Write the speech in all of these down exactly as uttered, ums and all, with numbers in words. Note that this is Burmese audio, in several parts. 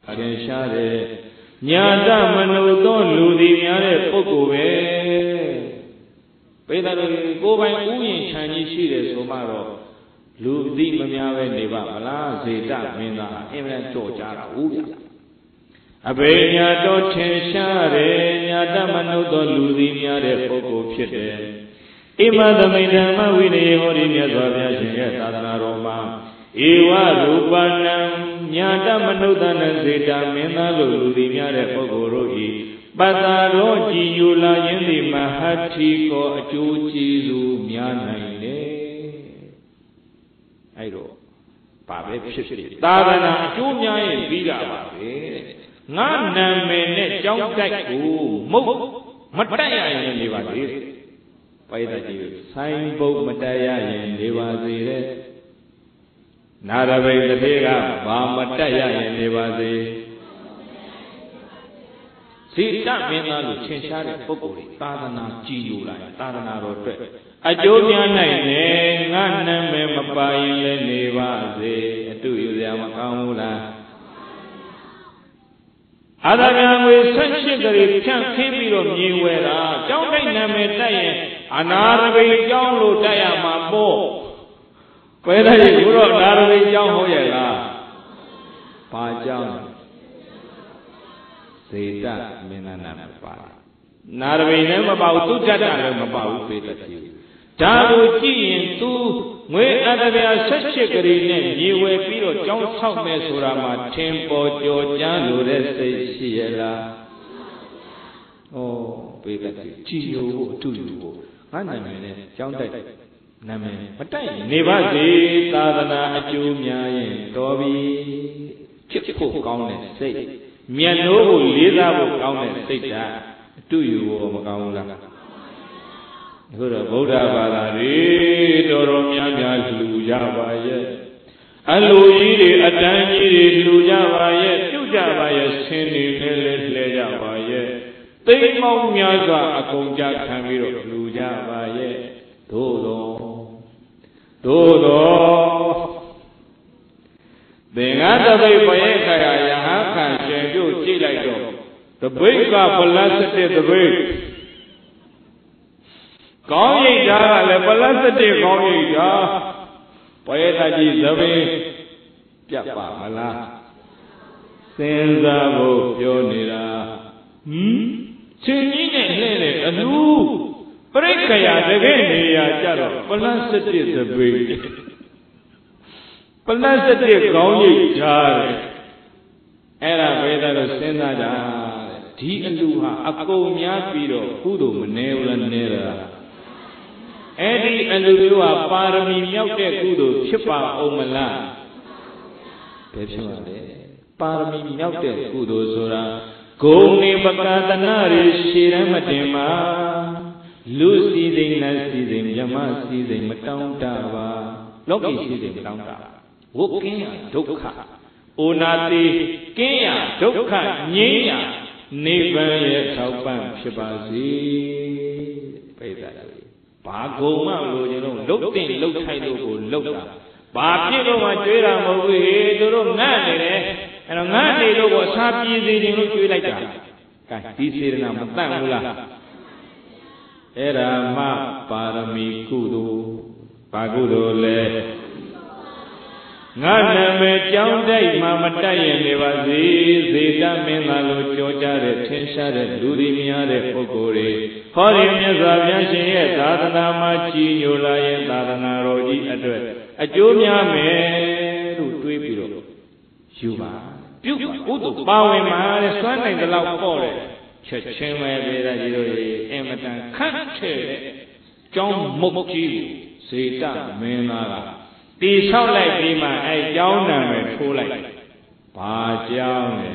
天下的ညာတမနုသောလူသည်များတဲ့ပုဂ္ဂိုလ်ပဲပိဿတို့ကိုယ်ပိုင်ဥယျာဉ်ခြံကြီးရှိတယ်ဆိုမှတော့လူသိမများပဲနေပါမလားဇေတမင်းသားအင်မတန်ကြော်ကြတာဟုတ်ဗျအဘိညာတော်ထင်ရှားတယ်ညာတမနုသောလူသည်များတဲ့ပုဂ္ဂိုလ်ဖြစ်တယ်ဣမသမိဓမ္မဝိနည်းဟောဒီမြတ်စွာဘုရားရှင်ရဲ့သာသနာတော်မှာဧဝရူပနံညာတမနုဿနဇေတမင်းသားတို့လူသည်များတဲ့ပုဂ္ဂိုလ်တို့ဤပတ္တာရောကြည်ညိုလာခြင်းသည်မဟတ္ထိကောအကျိုးကျေးဇူးများနိုင်တယ်အဲ့တော့ဘာပဲဖြစ်ဖြစ်သာသနာအကျိုးများရင်ပြီးတာပါပဲငါနာမည်နဲ့ကြောင်းတိုက်ကိုမုတ်မတက်ရရင်နေပါသေးတယ်ပိုက်တာကြည့်ဆိုင်ပုတ်မတက်ရရင်နေပါစေတဲ့နာရဘိတတိကဘာမတက်ရရင်နေပါစေဇေတမင်းသားလို့ထင်ရှားတဲ့ပုဂ္ဂိုလ်တွေသာသနာကြည်ညိုလာရင်သာသနာတော်အတွက်အကျိုးများနိုင်တယ်ငါနာမည်မပါရင်လည်းနေပါစေအတူယူစရာမကောင်းဘူးလားအာသာကံငွေဆက်ရှိကြတွေဖြန့်ခင်းပြီးတော့မြင်ဝဲတာကျောင်းတိုက်နာမည်တက်ရင်အနာရဘိကျောင်းလို့တက်ရမှာပေါ့ပဲတဲ့ဘုရောနာရဘိကျောင်းဟုတ်ရဲ့လားဘာကျောင်းဇေတမင်းသားနာမပါနာရဘိလည်းမပါဘူးသူတတ်တာလည်းမပါဘူးပေတတ်ကြီးဒါကိုကြည့်ရင်သူငွေအတ္တဗျာဆက်ရှိကြတွေနဲ့မြေဝဲပြီးတော့ကျောင်းဆောက်မယ်ဆိုတာမှာထင်ပေါ်ကြော်ကြားလို့တဲ့စိတ်ရှိရလားဩပေတတ်ကြီးကြည်ညိုဖို့အတူတူဖို့ငါနာမည်နဲ့ကျောင်းတိုက်နာမည်မတိုက်နေပါစေသာသနာအကျိုးများရင်တော်ပြီဖြစ်ဖို့ကောင်းတဲ့စိတ်မြတ်လို့ကိုလေးစားဖို့ကောင်းတဲ့စိတ်ဓာတ်အတူယူဖို့မကောင်းဘူးလားအခုတော့ဗုဒ္ဓဘာသာတွေတော်တော်များများလှူကြပါရဲ့အလိုကြီးတွေအတန်းကြီးတွေလှူကြပါရဲ့ပြုကြပါရဲ့ဆင်းနေလဲလဲလဲကြပါရဲ့သိမ်းမောင်းများစွာအကုန်ကြခံပြီးတော့လှူကြပါရဲ့သို့တော်သို့တော်သင်္ဃတပိတ်ပယေခရာယဟခံရှင်ပြုတ်ကြည့်လိုက်တော့တပိတ်ကပလတ်တဲ့တပိတ်ကောင်းရိပ်ဓာကလည်းပလတ်တဲ့ကောင်းရိပ်ဓာပယေတကြီးသပိတ်ပြတ်ပါမလားစဉ်းစားဖို့ပြောနေတာဟင်ချင်းကြီးနဲ့လှဲ့တဲ့အလူပရိက္ခယာတကယ်နေရာကြတော့ပလတ်တဲ့သပိတ်ပလတ်တဲ့ကောင်းရိပ်ဓာတဲ့အဲ့ဒါပဲတော့စဉ်းစားကြဒီအလူဟာအကုန်များပြီးတော့ကုသိုလ်မနေဘူးလားနေလားအဲ့ဒီအလူမျိုးဟာပါရမီမြောက်တဲ့ကုသိုလ်ဖြစ်ပါအောင်မလားဘယ်ဖြစ်ပါလဲပါရမီမြောက်တဲ့ကုသိုလ်ဆိုတာဂုဏ်နေပကာသနာရေရှည်တမ်းမတင်ပါလူစီစိမ်နတ်စီစိမ်မြမစီစိမ်မတောင်းတပါလောကီစီစိမ်မတောင်းတဝုတ်ကင်းရဒုက္ခအိုနာတိကင်းရဒုက္ခငြိမ်းရနိဗ္ဗာန်ရဲ့ထောက်ပံ့ဖြစ်ပါစေပိဿာဘာကုံမှလို့ကျွန်တော်လုတ်တင်လုတ်ထိုက်လို့ကိုလုတ်တာဘာဖြစ်လို့မှကျွေးတာမဟုတ်ဘူးဟေးတို့ငတ်နေတယ်အဲ့တော့ငတ်နေလို့ကိုစားပြေးစီခြင်းလို့ကျွေးလိုက်တာကဲဒီစေတနာမတန့်ဘူးလားအဲ့ဒါမှပါရမီကုသိုလ်ဘာကုသိုလ်လဲငါနာမည်ကြောင်းတိုက်မှမတက်ရင်နေပါစေဇေတမင်းသားလိုကြောကြတဲ့ထင်ရှားတဲ့လူတွေများတဲ့ပုဂ္ဂိုလ်တွေဟောဒီမြတ်စွာဘုရားရှင်ရဲ့သာသနာမှာကြီးညိုလာရဲ့သာသနာတော်ကြီးအတွက်အကျိုးများမယ်လို့တွေးပြီးတော့ယူပါပြုပါကုသိုလ်ပါဝင်ပါတဲ့စွမ်းနိုင်တဲ့လောက်ပေါ့တယ်ချက်ချင်းပဲပြေးတာကြီးတို့ရေအင်မတန်ခန့်ထဲတဲ့ကျောင်းမုတ်ကြီးကိုဇေတမင်းသားကတီဆောက်လိုက်ပြီးမှအဲကျောင်းနာမည်ထိုးလိုက်ဘာကျောင်းလဲ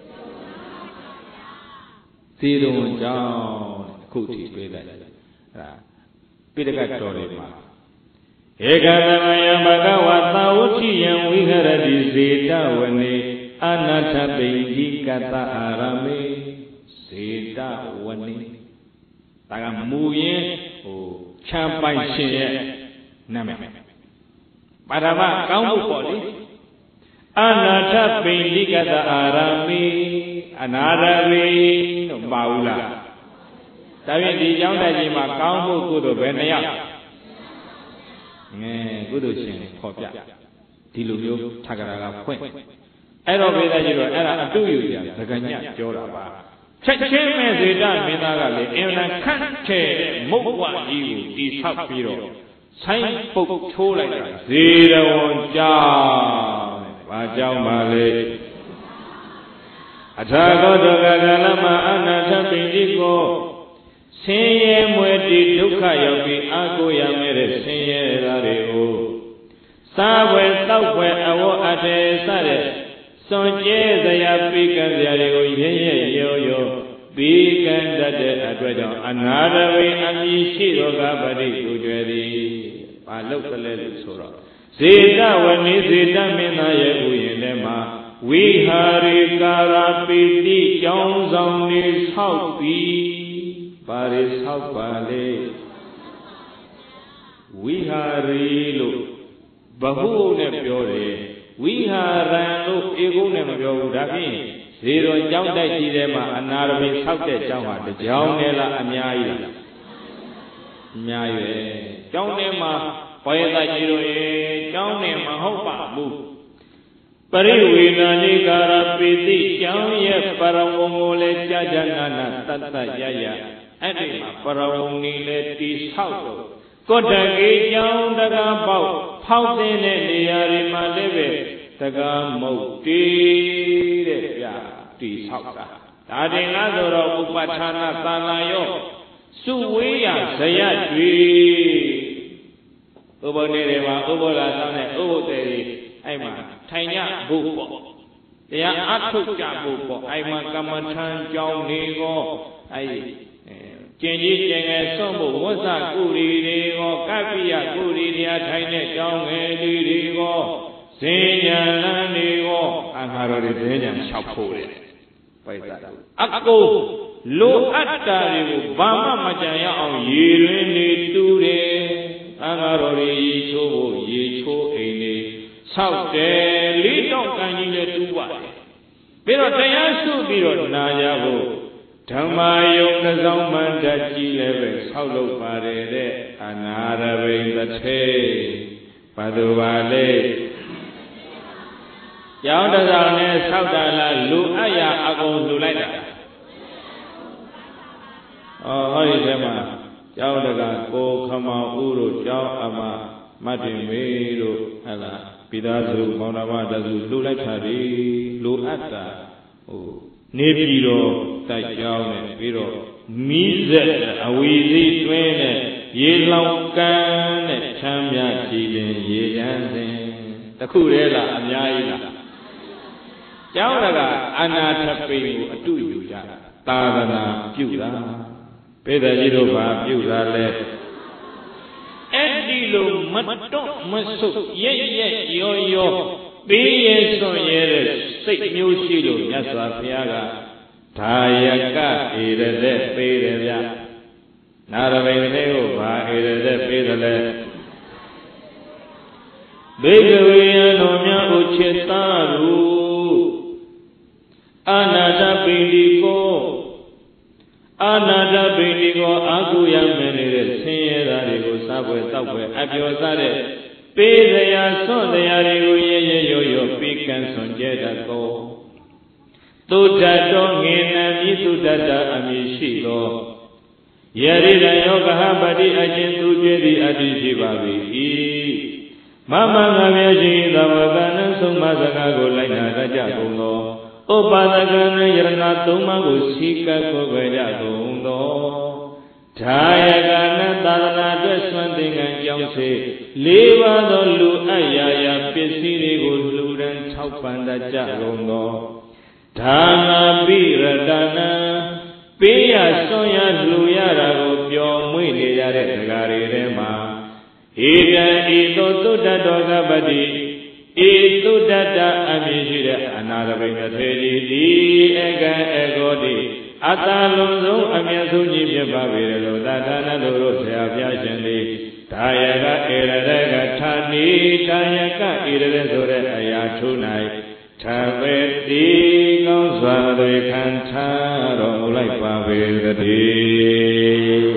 သီတုံကျောင်းခုထိပြေးလိုက်အဲ့ဒါပိဋကတ်တော်လေးမှာဧကသမယဘဂဝသာဝတိယံဝိဟရတိဇေတဝနေအနာထပိတိကတအာရမေဇေတဝနေဒါကမူရင်းဟိုချမ်းပိုင်ရှင်ရဲ့နာမည်ပါရမကောင်းဖို့ပေါ့လေ Anata Pindikata Arami Anaravi no Baula. Tavi di young Dajima Kambu Kudu Benaya. Gudu Shin Kopia. Diluyo Tagara Point. Aerobeda Jiro era a two years, the Ganya Joraba. Chacheme Zida Minagale, and a Kante Mokwa Yu, the Sapiro. Sign folk Chola, Zero Jar, Vajam Male. Atago Dogalama Anata Pindigo. Seye Mweti Duka Yogi Agoya Mere Seye Rareo. Sawe Sawe Awo Ate Sare. Sonje Zaya Pikan Zero Ye Yo Yo. Pikan Dade Adwedo. Another way Amishi Rogabadi Ujedi. I look a little sort. Zeta when is Zeta Minaye Uyenema. We Hari Karapiti Jones on his house. Paris house Bale. We Hari look. Bahu Nepure. We are no Egunem Yodabi. Zero Jamba Jirema, another South Java, the Jaunela Amia. Miae. Jaunema, Poeta Jiro, Jaunema Hopa, Move. Pariwina Nigara Piti, Jauye, Paramole Jajanana, Tata Yaya, Edima, Paramile Tis House. Kotagi Jaun Daga Bow, Powden Yarima Leve, Taga Moti, Tis House. Adinadoro Upatana Talayo, Suya, Sayatri, Ubodeva, Ubola, Ubode, Ayman, Tanya Bupo. They are Atuka Bupo, Ayman Kamatan, John Nego, I. Jenny Jang Sombo, Wasa Kuri, or Kapia Kuri, Tiny Jong, Edigo, Senya Landigo, and Harry Zenyan Shapuri. Ako, Lo Atari, Bama Majaya on Yirini Ture, Angarori, Chobo, Yicho, Ene, South Day, Little Canine to what? Pero Tayasu Biro Nayabo. Tamayo the Zaman that she level, Saulo Pare, another way the Tay, Paduvale. Yaudazane, Saudala, Luaya, Ago Lulaida. Oh, Emma, Yaudaga, Go, Kama, Uru, Jau Ama, Martin Medo, Ella, Pidazu, Monavadazu, Lulatari, Luata. Oh. Nepiro, Tajaune, Piro, Mise, Awizi, Twene, Yelaukan, Chamia, Chilin, Yejan, the Kurela, Amyaila. Yauraga, Anatapi, a two you, Tadana, Puda, Pedajirova, Puda, let Edilo, Mato, Maso, Ye, Ye, Yo, Yo. Be ye so ye, state new shield, Yasa Piaga, Tayaka, either that pay the ya. Naraveo, either that pay the left. Bigaway, Nomia Uchetaru, Anada Bindigo, Anada Bindigo, Aguya Menere, Sierra, Sabwe, Sabwe, Abiosare. Pedaya son de Arigo Yo Yo Pican son Jedako. Tudato Hina Mitudada Amishigo. Yarida Yoga Habadi Ajentu Jedi Adishibavi. Mama Namaji, the Wagana Sumazanago Lina Rajabuno. Opadagana Yarnatuma Sika Kogajabuno. Tayagana Dana Desmonding and Yonse. Leva the Lu Ayaya Pisiri Guludan Taupanda Jagono Tana Bira Dana Pia Soya Luyara Pio Muni Yaregarema Ida Ido Tuda Doga Badi Ido Dada Amishira another way the Teddy Ega Egodi အတ္တလုံးစုံအမြတ်ဆုံးကြီးဖြစ်ပါပေလို့သာသနာတော်တို့ဆရာပြရှင်သည်ဒါယကဧရရကထာနိဒါယကဧရရဆိုတဲ့အရာထု၌ထာပေတိကောင်းစွာတွေခံထားတော်မူလိုက်ပါပေသတည်း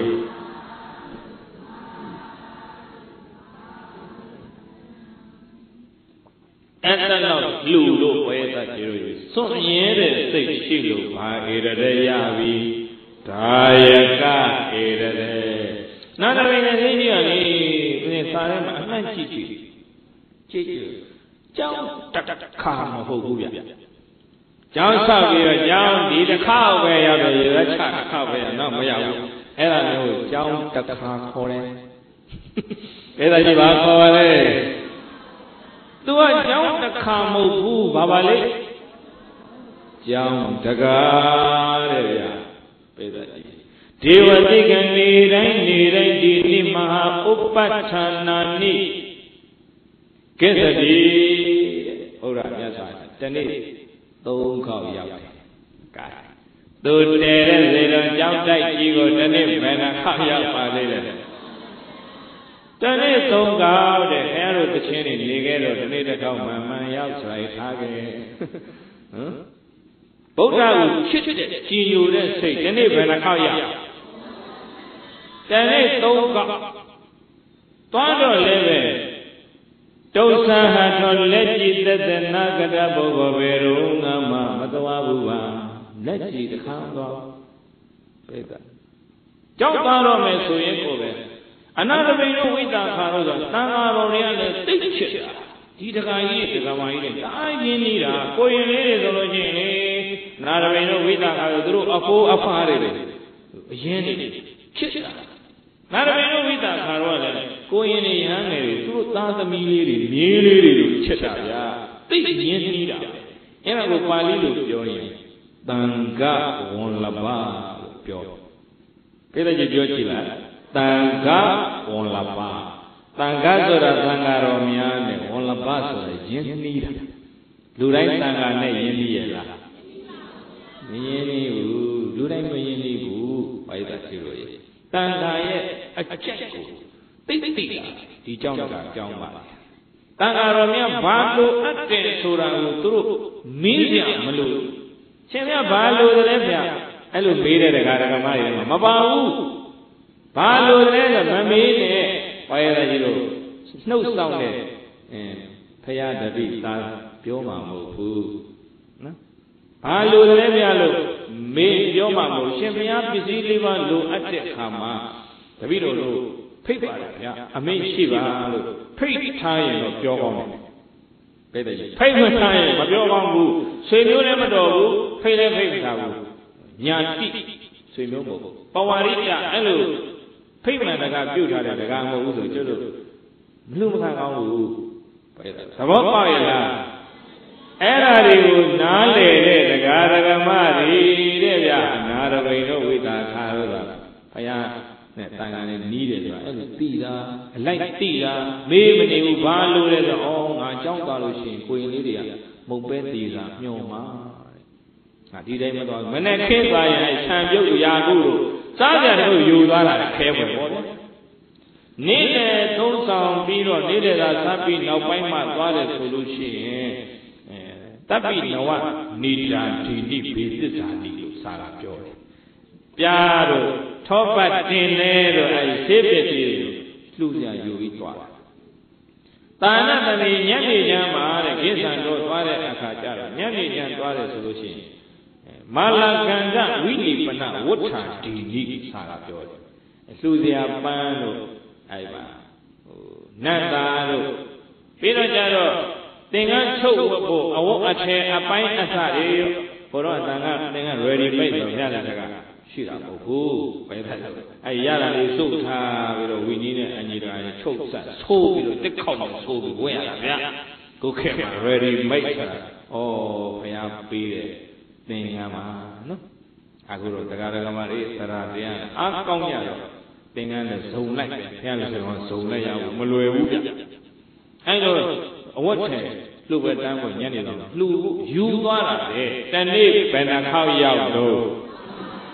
အဲ့ဒါတော့လူလို့ဝဲသတ်ကြလို့စွန့်ရဲတဲ့စိတ်ရှိလို့ဘာဧရရရပြီဒါယကဧရရနာတပိနဲ့သိကြီးကလေဒီစာထဲမှာအမှန်ကြည့်ကြည့်ကြည့်ကြည့်ကျောင်းတခါမဟုတ်ဘူးဗျကျောင်းဆောက်ပြီးတော့ကျောင်းဒီတစ်ခါပဲရတယ်ရေချတစ်ခါပဲတော့မရဘူးအဲ့ဒါမျိုးကျောင်းတစ်ခါခေါ်တယ်အဲ့ဒါကြီးပါခေါ်ပါလေသူကကျောင်းတစ်ခါမဟုတ်ဘူးဘာပါလဲကျောင်းတကားတဲ့ဗျာပြေတာကြီးဒေဝတိကနေတိုင်းနေတိုင်းဒီနိမဟာဥပ္ပဋ္ဌာနာနိကိစ္စတိဘုရားမြတ်စွာတနေ့သုံးခေါက်ရောက်တယ်။ကဲသူတည်တဲ့စေတော်ကြောင်းတိုက်ကြီးကိုတနေ့ဘယ်နှခေါက်ရောက်ပါသေးလဲ။တနေ့သုံးခေါက်တဲ့ခင်ဗျားတို့တချင်းနေနေခဲ့တော့တနေ့တစ်ခေါက်မှန်မှန်ရောက်စွာထားခဲ့။ဟမ်ဗုဒ္ဓကိုချစ်တဲ့ကြည်ညိုတဲ့စိတ်တနေ့ဘယ်နှခေါက်ရောက်တနေ့သုံးခေါက်သွားတော့လည်းပဲတုသဟထောလက်ကြည်သက်သက်နာကတပုဂ္ဂိုလ်ဘေရုံငါမမသွားဘူးပါလက်ကြည်တခါတော့ပိဿကြောက်သွားတော့မယ်ဆိုရင်ကိုပဲအနာတပိတို့ဝိတ္တခါတော့ဆိုသံဃာတော်တွေကလည်းသိချစ်တာဒီတခါကြီးတခါမကြီးတွေတားရင်းနေတာကိုရင်လေးတွေဆိုလို့ချင်းလေနာတပိတို့ဝိတ္တခါတော့သူတို့အဖိုးအဖားတွေအရင်နေချစ်တာနာရမေတို့ဝိသခါတော့လည်းကိုရင်နေရဟန်းငယ်တွေသူတို့သားသမီးလေးတွေမြေးလေးတွေချစ်တာဗျာသိရင်းနှီးတာအဲ့ဒါကိုပါဠိလိုပြောရင်တန်ခဝန်လပလို့ပြောပြည့်တဲ့ပြောကြည့်လားတန်ခဝန်လပတန်ခဆိုတာသံဃာတော်များနဲ့ဝန်လပဆိုတာရင်းနှီးတာလူတိုင်းသံဃာနဲ့ရင်းနှီးရလားမရင်းနှီးဘူးလူတိုင်းမရင်းနှီးဘူးဘာလို့သိလို့ရဲ့တန်ခါရဲ့အကျက်ကိုသိသိတာဒီကြောင့်ကကြောင်းပါတန်ခါတော်များဘာလို့အပ်တယ်ဆိုတာကိုသူတို့မင်းကြမလို့ရှင်များဘာလို့လဲဗျအဲ့လိုမေးတဲ့ဒကာဒကာမတွေမှာမပါဘူးဘာလို့လဲဆိုမမေးနဲ့ဘာရည်ကြီးတို့နှုတ်ဆောင်တဲ့အဲဖရာတပိသားပြောမှာမဟုတ်ဘူးနော်ဘာလို့လဲဗျလို့မေးပြောမှာမဟုတ်ရှင်ဘုရားပစ္စည်းလေးပါလိုအပ်တဲ့အခါမှာတပည့်တော်တို့ဖိတ်ပါတယ်ဗျာအမိန့်ရှိပါလို့ဖိတ်ထားရင်တော့ပြောကောင်းတယ်ဘယ်တည်းဖိတ်မထားရင်မပြောကောင်းဘူးဆွေမျိုးလည်းမတော်ဘူးဖိတ်လည်းဖိတ်မထားဘူးညာတိဆွေမျိုးမဟုတ်ဘူးပဝါရိတအဲ့လိုဖိတ်မှန်တကာပြုတ်ထားတဲ့တကာမဟုတ်ဘူးဆိုကျွတ်လို့မလူမခံကောင်းဘူးဘယ်တည်းသဘောပေါက်ရလားအဲ့ဓာတွေကိုနားလေတဲ့ဒကာဒကမတွေတဲ့ဗျာနာရပိတို့ဝိတာခါလို့ဆိုတာဘုရားနဲ့တန်ခါနဲ့နီးတယ်ဆိုတာအဲ့လိုသိတာအလိုက်သိတာမေးမနေဘူးဘာလို့လဲဆိုတော့ဩငါကြောက်သွားလို့ရှိရင်ကိုရင်လေးတွေကမုံပဲသေးတာညှော်မှာတဲ့ငါဒီတိုင်းမသွားမနဲ့ခင်းသွားရင်ခြံပြုတ်ရာကုတို့စားကြတယ်လို့ယူသွားတာခဲပွဲပေါ့လေနေတဲ့သုံးဆောင်ပြီးတော့နေတဲ့သာစားပြီးနောက်ပိုင်းမှသွားတယ်ဆိုလို့ရှိရင်တပိနဝနေတာဒီနိဘေသစ္စာနိလို့စာတာပြောတယ်။ပြားတို့ထောပတ်တင်လဲတို့အဲဆေးပစ္စည်းတွေလှူကြယူပြီးသွားတာ။တာဏတတိညနေချမ်းမှာတဲ့ကိစ္ဆံတို့သွားတဲ့အခါကျတော့ညနေချမ်းသွားတယ်ဆိုလို့ရှိရင်မာလကန္တဝိနိပနဝဋ္ဌာဒီနိစာတာပြောတယ်။လှူစရာပန်းတို့အဲပါဟိုနတ်သားတို့ပြီးတော့ကျတော့သင်္ကန်းချုပ်ဖို့အဝတ်အထည်အပိုင်းအစတွေဘုရားသံဃာသင်္ကန်း ready made ဆိုရတဲ့ကရှိတာမဟုတ်ဘူးဘယ်သက်လဲအဲရတာလေးစုပ်ထားပြီးတော့ဝီနည်းနဲ့အညီတော်ရဲ့ချုပ်ဆက်ဆိုးပြီးတော့တက်ခေါက်နဲ့ဆိုးပြီးဝင်ရတာဗျာကိုခေတ်မှာ ready made ဆိုတာဩဘုရားပေးတယ်သင်္ကန်းမှာနော်အခုတော့တရားဓမ္မတွေသရတရားအားကောင်းကြတော့သင်္ကန်းနဲ့ဇုံလိုက်ဘုရားလည်းဆိုတော့ဇုံလိုက်ရဘူးမလွယ်ဘူးဗျအဲတော့အဝတ်ထဲလှုပ်ပဲတန်းကိုညနေတော့လှူယူသွားတာလေတနေ့ဘယ်နှခေါက်ရောက်တော့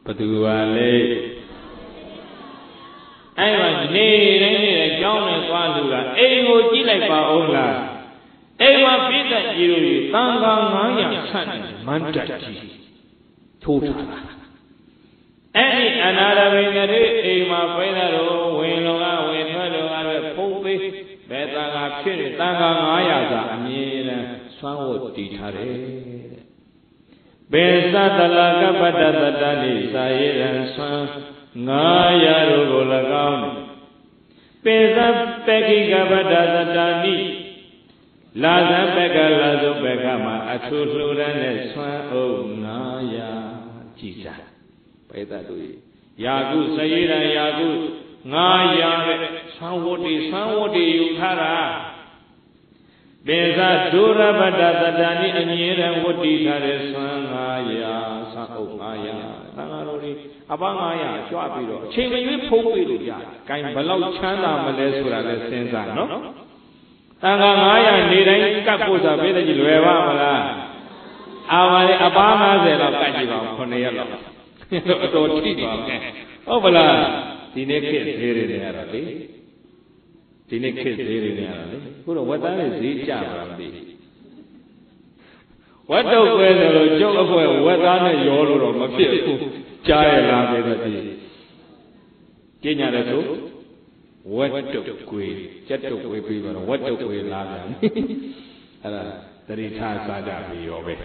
ဘသူပါလေအဲ့မှာနေတိုင်းနေကြောင်းနဲ့သွားလူတာအိမ်ကိုကြည့်လိုက်ပါဦးလားအိမ်မှာပြည့်တဲ့ကြီးတို့တန်ခါငါးရာဆန့်တယ်မန္တကြီးထိုးထားတာအဲ့ဒီအနာရဝိနရေအိမ်မှာပြည့်တဲ့တော့ဝင်လုံကဝင်ထွက်လုံကလည်းဖုံးပေးဘယ်တန်ခါဖြစ်နေတန်ခါငါးရာသာအမြဲတမ်းဆွမ်းဝတ်တည်ထားတယ်ဘေသတလာကပ္ပတ္တတတ္တိသာယေရံဆွမ်းငါးရာတို့ကို၎င်းပေသပကိကပ္ပတ္တတတ္တိလာဇံပက္ကလာဇုပက္ခမှာအထူးလှူဒန်းတဲ့ဆွမ်းအုပ်ငါးရာကြည်စားပေသတို့ယာကုစယေရံယာကုငါးရာတဲ့ဆွမ်းဝတ္တိဆွမ်းဝတ္တိယူထားတာပေသဒုရပတ္တတတ္တိအမြဲတမ်းဝတ္တိထားတဲ့ဆွမ်းငါးရာဆွမ်းအုပ်ငါးရာသံဃာတော်တွေအပန်းငါးရာကြွပြီးတော့အချိန်မရွေးဖုံးပေးလို့ရတယ်။ဂိုင်ဘလောက်ချမ်းသာမလဲဆိုတာလည်းစဉ်းစားနော်။တန်ခါငါးရာနေတိုင်းကတ်ဖို့ဆိုပေးတဲ့ကြီးလွယ်ပါမလား။အာပါလေအပန်းငါးဆယ်လောက်ကတ်ကြည့်ပါဦးခုနှစ်ရက်လောက်။အတော်ထိပါမယ်။ဟုတ်ပလားဒီနေ့ခေတ်သေးတွေနေရတော့လေ။ဒီနေ့ခေတ်သေးတွေနေရတော့လေ။ခုတော့ဝက်သားတွေဈေးကျပါမသိ။ဝတ်တုတ်ပဲဆိုလို့ကျုပ်အဖွဲဝက်သားနဲ့ရောလို့တော့မဖြစ်ဘူးကြားရလားပဲဆိုကြည့်ကျင့်ရတယ်ဆိုဝတ်တုတ်ကွေကြက်တုတ်ကွေပြီးတော့ဝတ်တုတ်ကွေလာပြန်အဲ့ဒါတတိထားစားကြပြီရောပဲ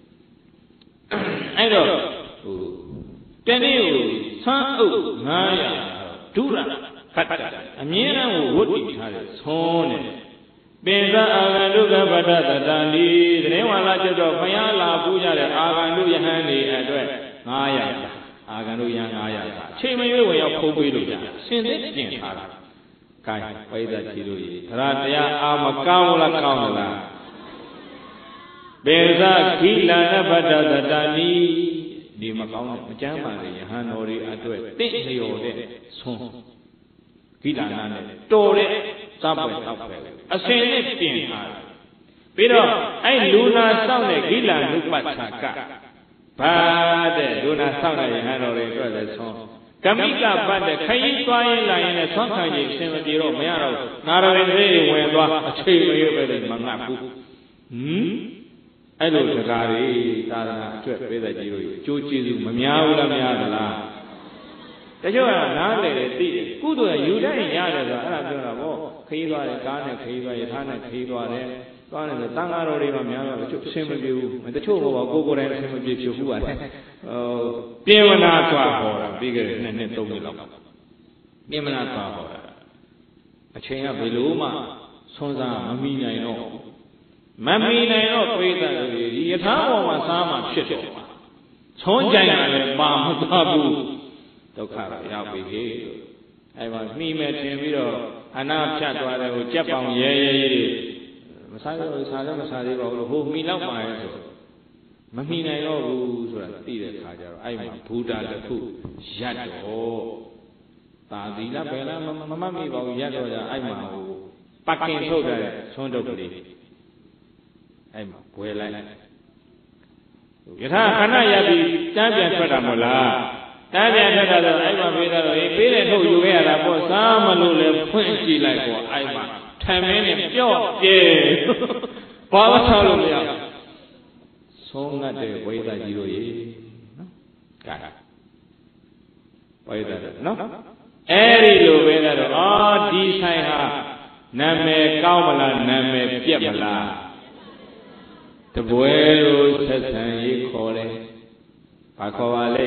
အဲ့တော့ဟိုတနေ့ကိုဆန်းအုပ်ငါးရာဒုရဖတ်တာအမြဲတမ်းကိုဝတ်တည်ထားတယ်ဆုံးတယ်ပင်သာအာဂန္တုကပတ္တတတန္တိသတင်းဝါလာကျွတ်တော့ဘုရားလာပူကြတဲ့အာဂန္တုယဟန်တွေအတွက်ငါးရာအာဂန္တုယဟန်ငါးရာအချိန်မရွေးဝင်ရောက်ဖုံးပေးလို့ရတယ်ရှင်သိပြင်ထားတာကဲဝိဒတ်ကြီးတို့ကြီးဒါတရားအာမကောင်းလားကောင်းလားပင်သာခိလနပတ္တတတန္တိဒီမကောင်းတဲ့မကျမ်းပါတဲ့ယဟန်တော်တွေအတွက်တင့်လျော်တဲ့ဆုံးခိလနာနဲ့တော်တဲ့စပ်ပွဲတောက်ပဲအစင်နဲ့ပြင်ထားတယ်ပြီးတော့အဲ့လူနာစောင့်တဲ့ဂိလနုပတ္ထကဘာတဲ့လူနာစောင့်တဲ့ယဟန်တော်တွေအတွက်လည်းဆုံးကမိကပတ်တဲ့ခရီးသွားရင်လာရင်လည်းဆွမ်းခံခြင်းရှင်မပြေတော့မရတော့နာရဝင်သေးဝင်သွားအချိန်မရွေးပဲလေမငတ်ဘူးဟမ်အဲ့လိုတကားတွေသာသနာအတွက်ပေးတဲ့ကြီးတို့အကျိုးကျေးဇူးမများဘူးလားများသလားတချို့ကနားလေတယ်သိတယ်ကုသိုလ်ကယူတတ်ရင်ရတယ်ဆိုတာအဲ့ဒါပြောတာပေါ့ခရီးသွားတယ်ကားနဲ့ခရီးသွားရထားနဲ့ခရီးသွားတယ်သွားတယ်ဆိုတန်ဃာတော်တွေကများတော့တချို့အဆင်မပြေဘူးတချို့ဘောကိုကိုယ်တိုင်အဆင်မပြေဖြစ်ဘူးပါတယ်ဟိုပြင်ဝနာစွာဟောတာပြီးခဲ့တဲ့နှစ်နှစ်သုံးနှစ်လောက်ပြင်ဝနာစွာဟောတာအချိန်ကဘယ်လိုမှဆွမ်းစားမမီနိုင်တော့မမီနိုင်တော့ပြိဿတွေဒီယထာဘောမှာစားမှဖြစ်တော့ဆွမ်းကြိုင်ကလည်းပါမသွားဘူးဒုက္ခရောက်ပြီဟေ့အဲမှာနှီးမဲ့တင်ပြီးတော့အနာဖြတ်သွားတယ်ဟိုကြက်ပေါင်ရဲရဲကြီးမစားရဘူးစားလည်းမစားသေးပါဘူးလို့ဟိုမိလောက်ပါရဲ့ဆိုမမိနိုင်တော့ဘူးဆိုတာသိတဲ့ခါကျတော့အဲ့မှာဘုဒ္ဓတစ်ခုရက်တော့သာသီလဘယ်လားမမမိပါဘူးရက်တော့ကြအဲ့မှာဟိုပကင်ထုတ်တဲ့ဆွန်းတုတ်ကလေးအဲ့မှာဘွယ်လိုက်ယထာခဏရပြီးတန်းပြန်ထွက်တာမဟုတ်လားတန်းပြန်ထွက်တာဆိုအဲ့မှာပေးတာတော့အေးပေးတဲ့ထုတ်ယူခဲ့ရတာပေါ့စားမလို့လဲဖွင့်ကြည့်လိုက်ပေါ့အဲ့မှာထမင်းနဲ့ပြော့ကျဲဘာမှဆောက်လို့မရဆုံးငတ်တဲ့ဝိသကြီးတို့ရေနော်ကဲဝိသတို့နော်အဲ့ဒီလိုပဲတော့အော်ဒီဆိုင်ဟာနာမည်ကောင်းမလားနာမည်ပြက်မလားတပွဲလို့ဆက်ဆံရေးခေါ်တယ်ဘာခေါ်ပါလဲ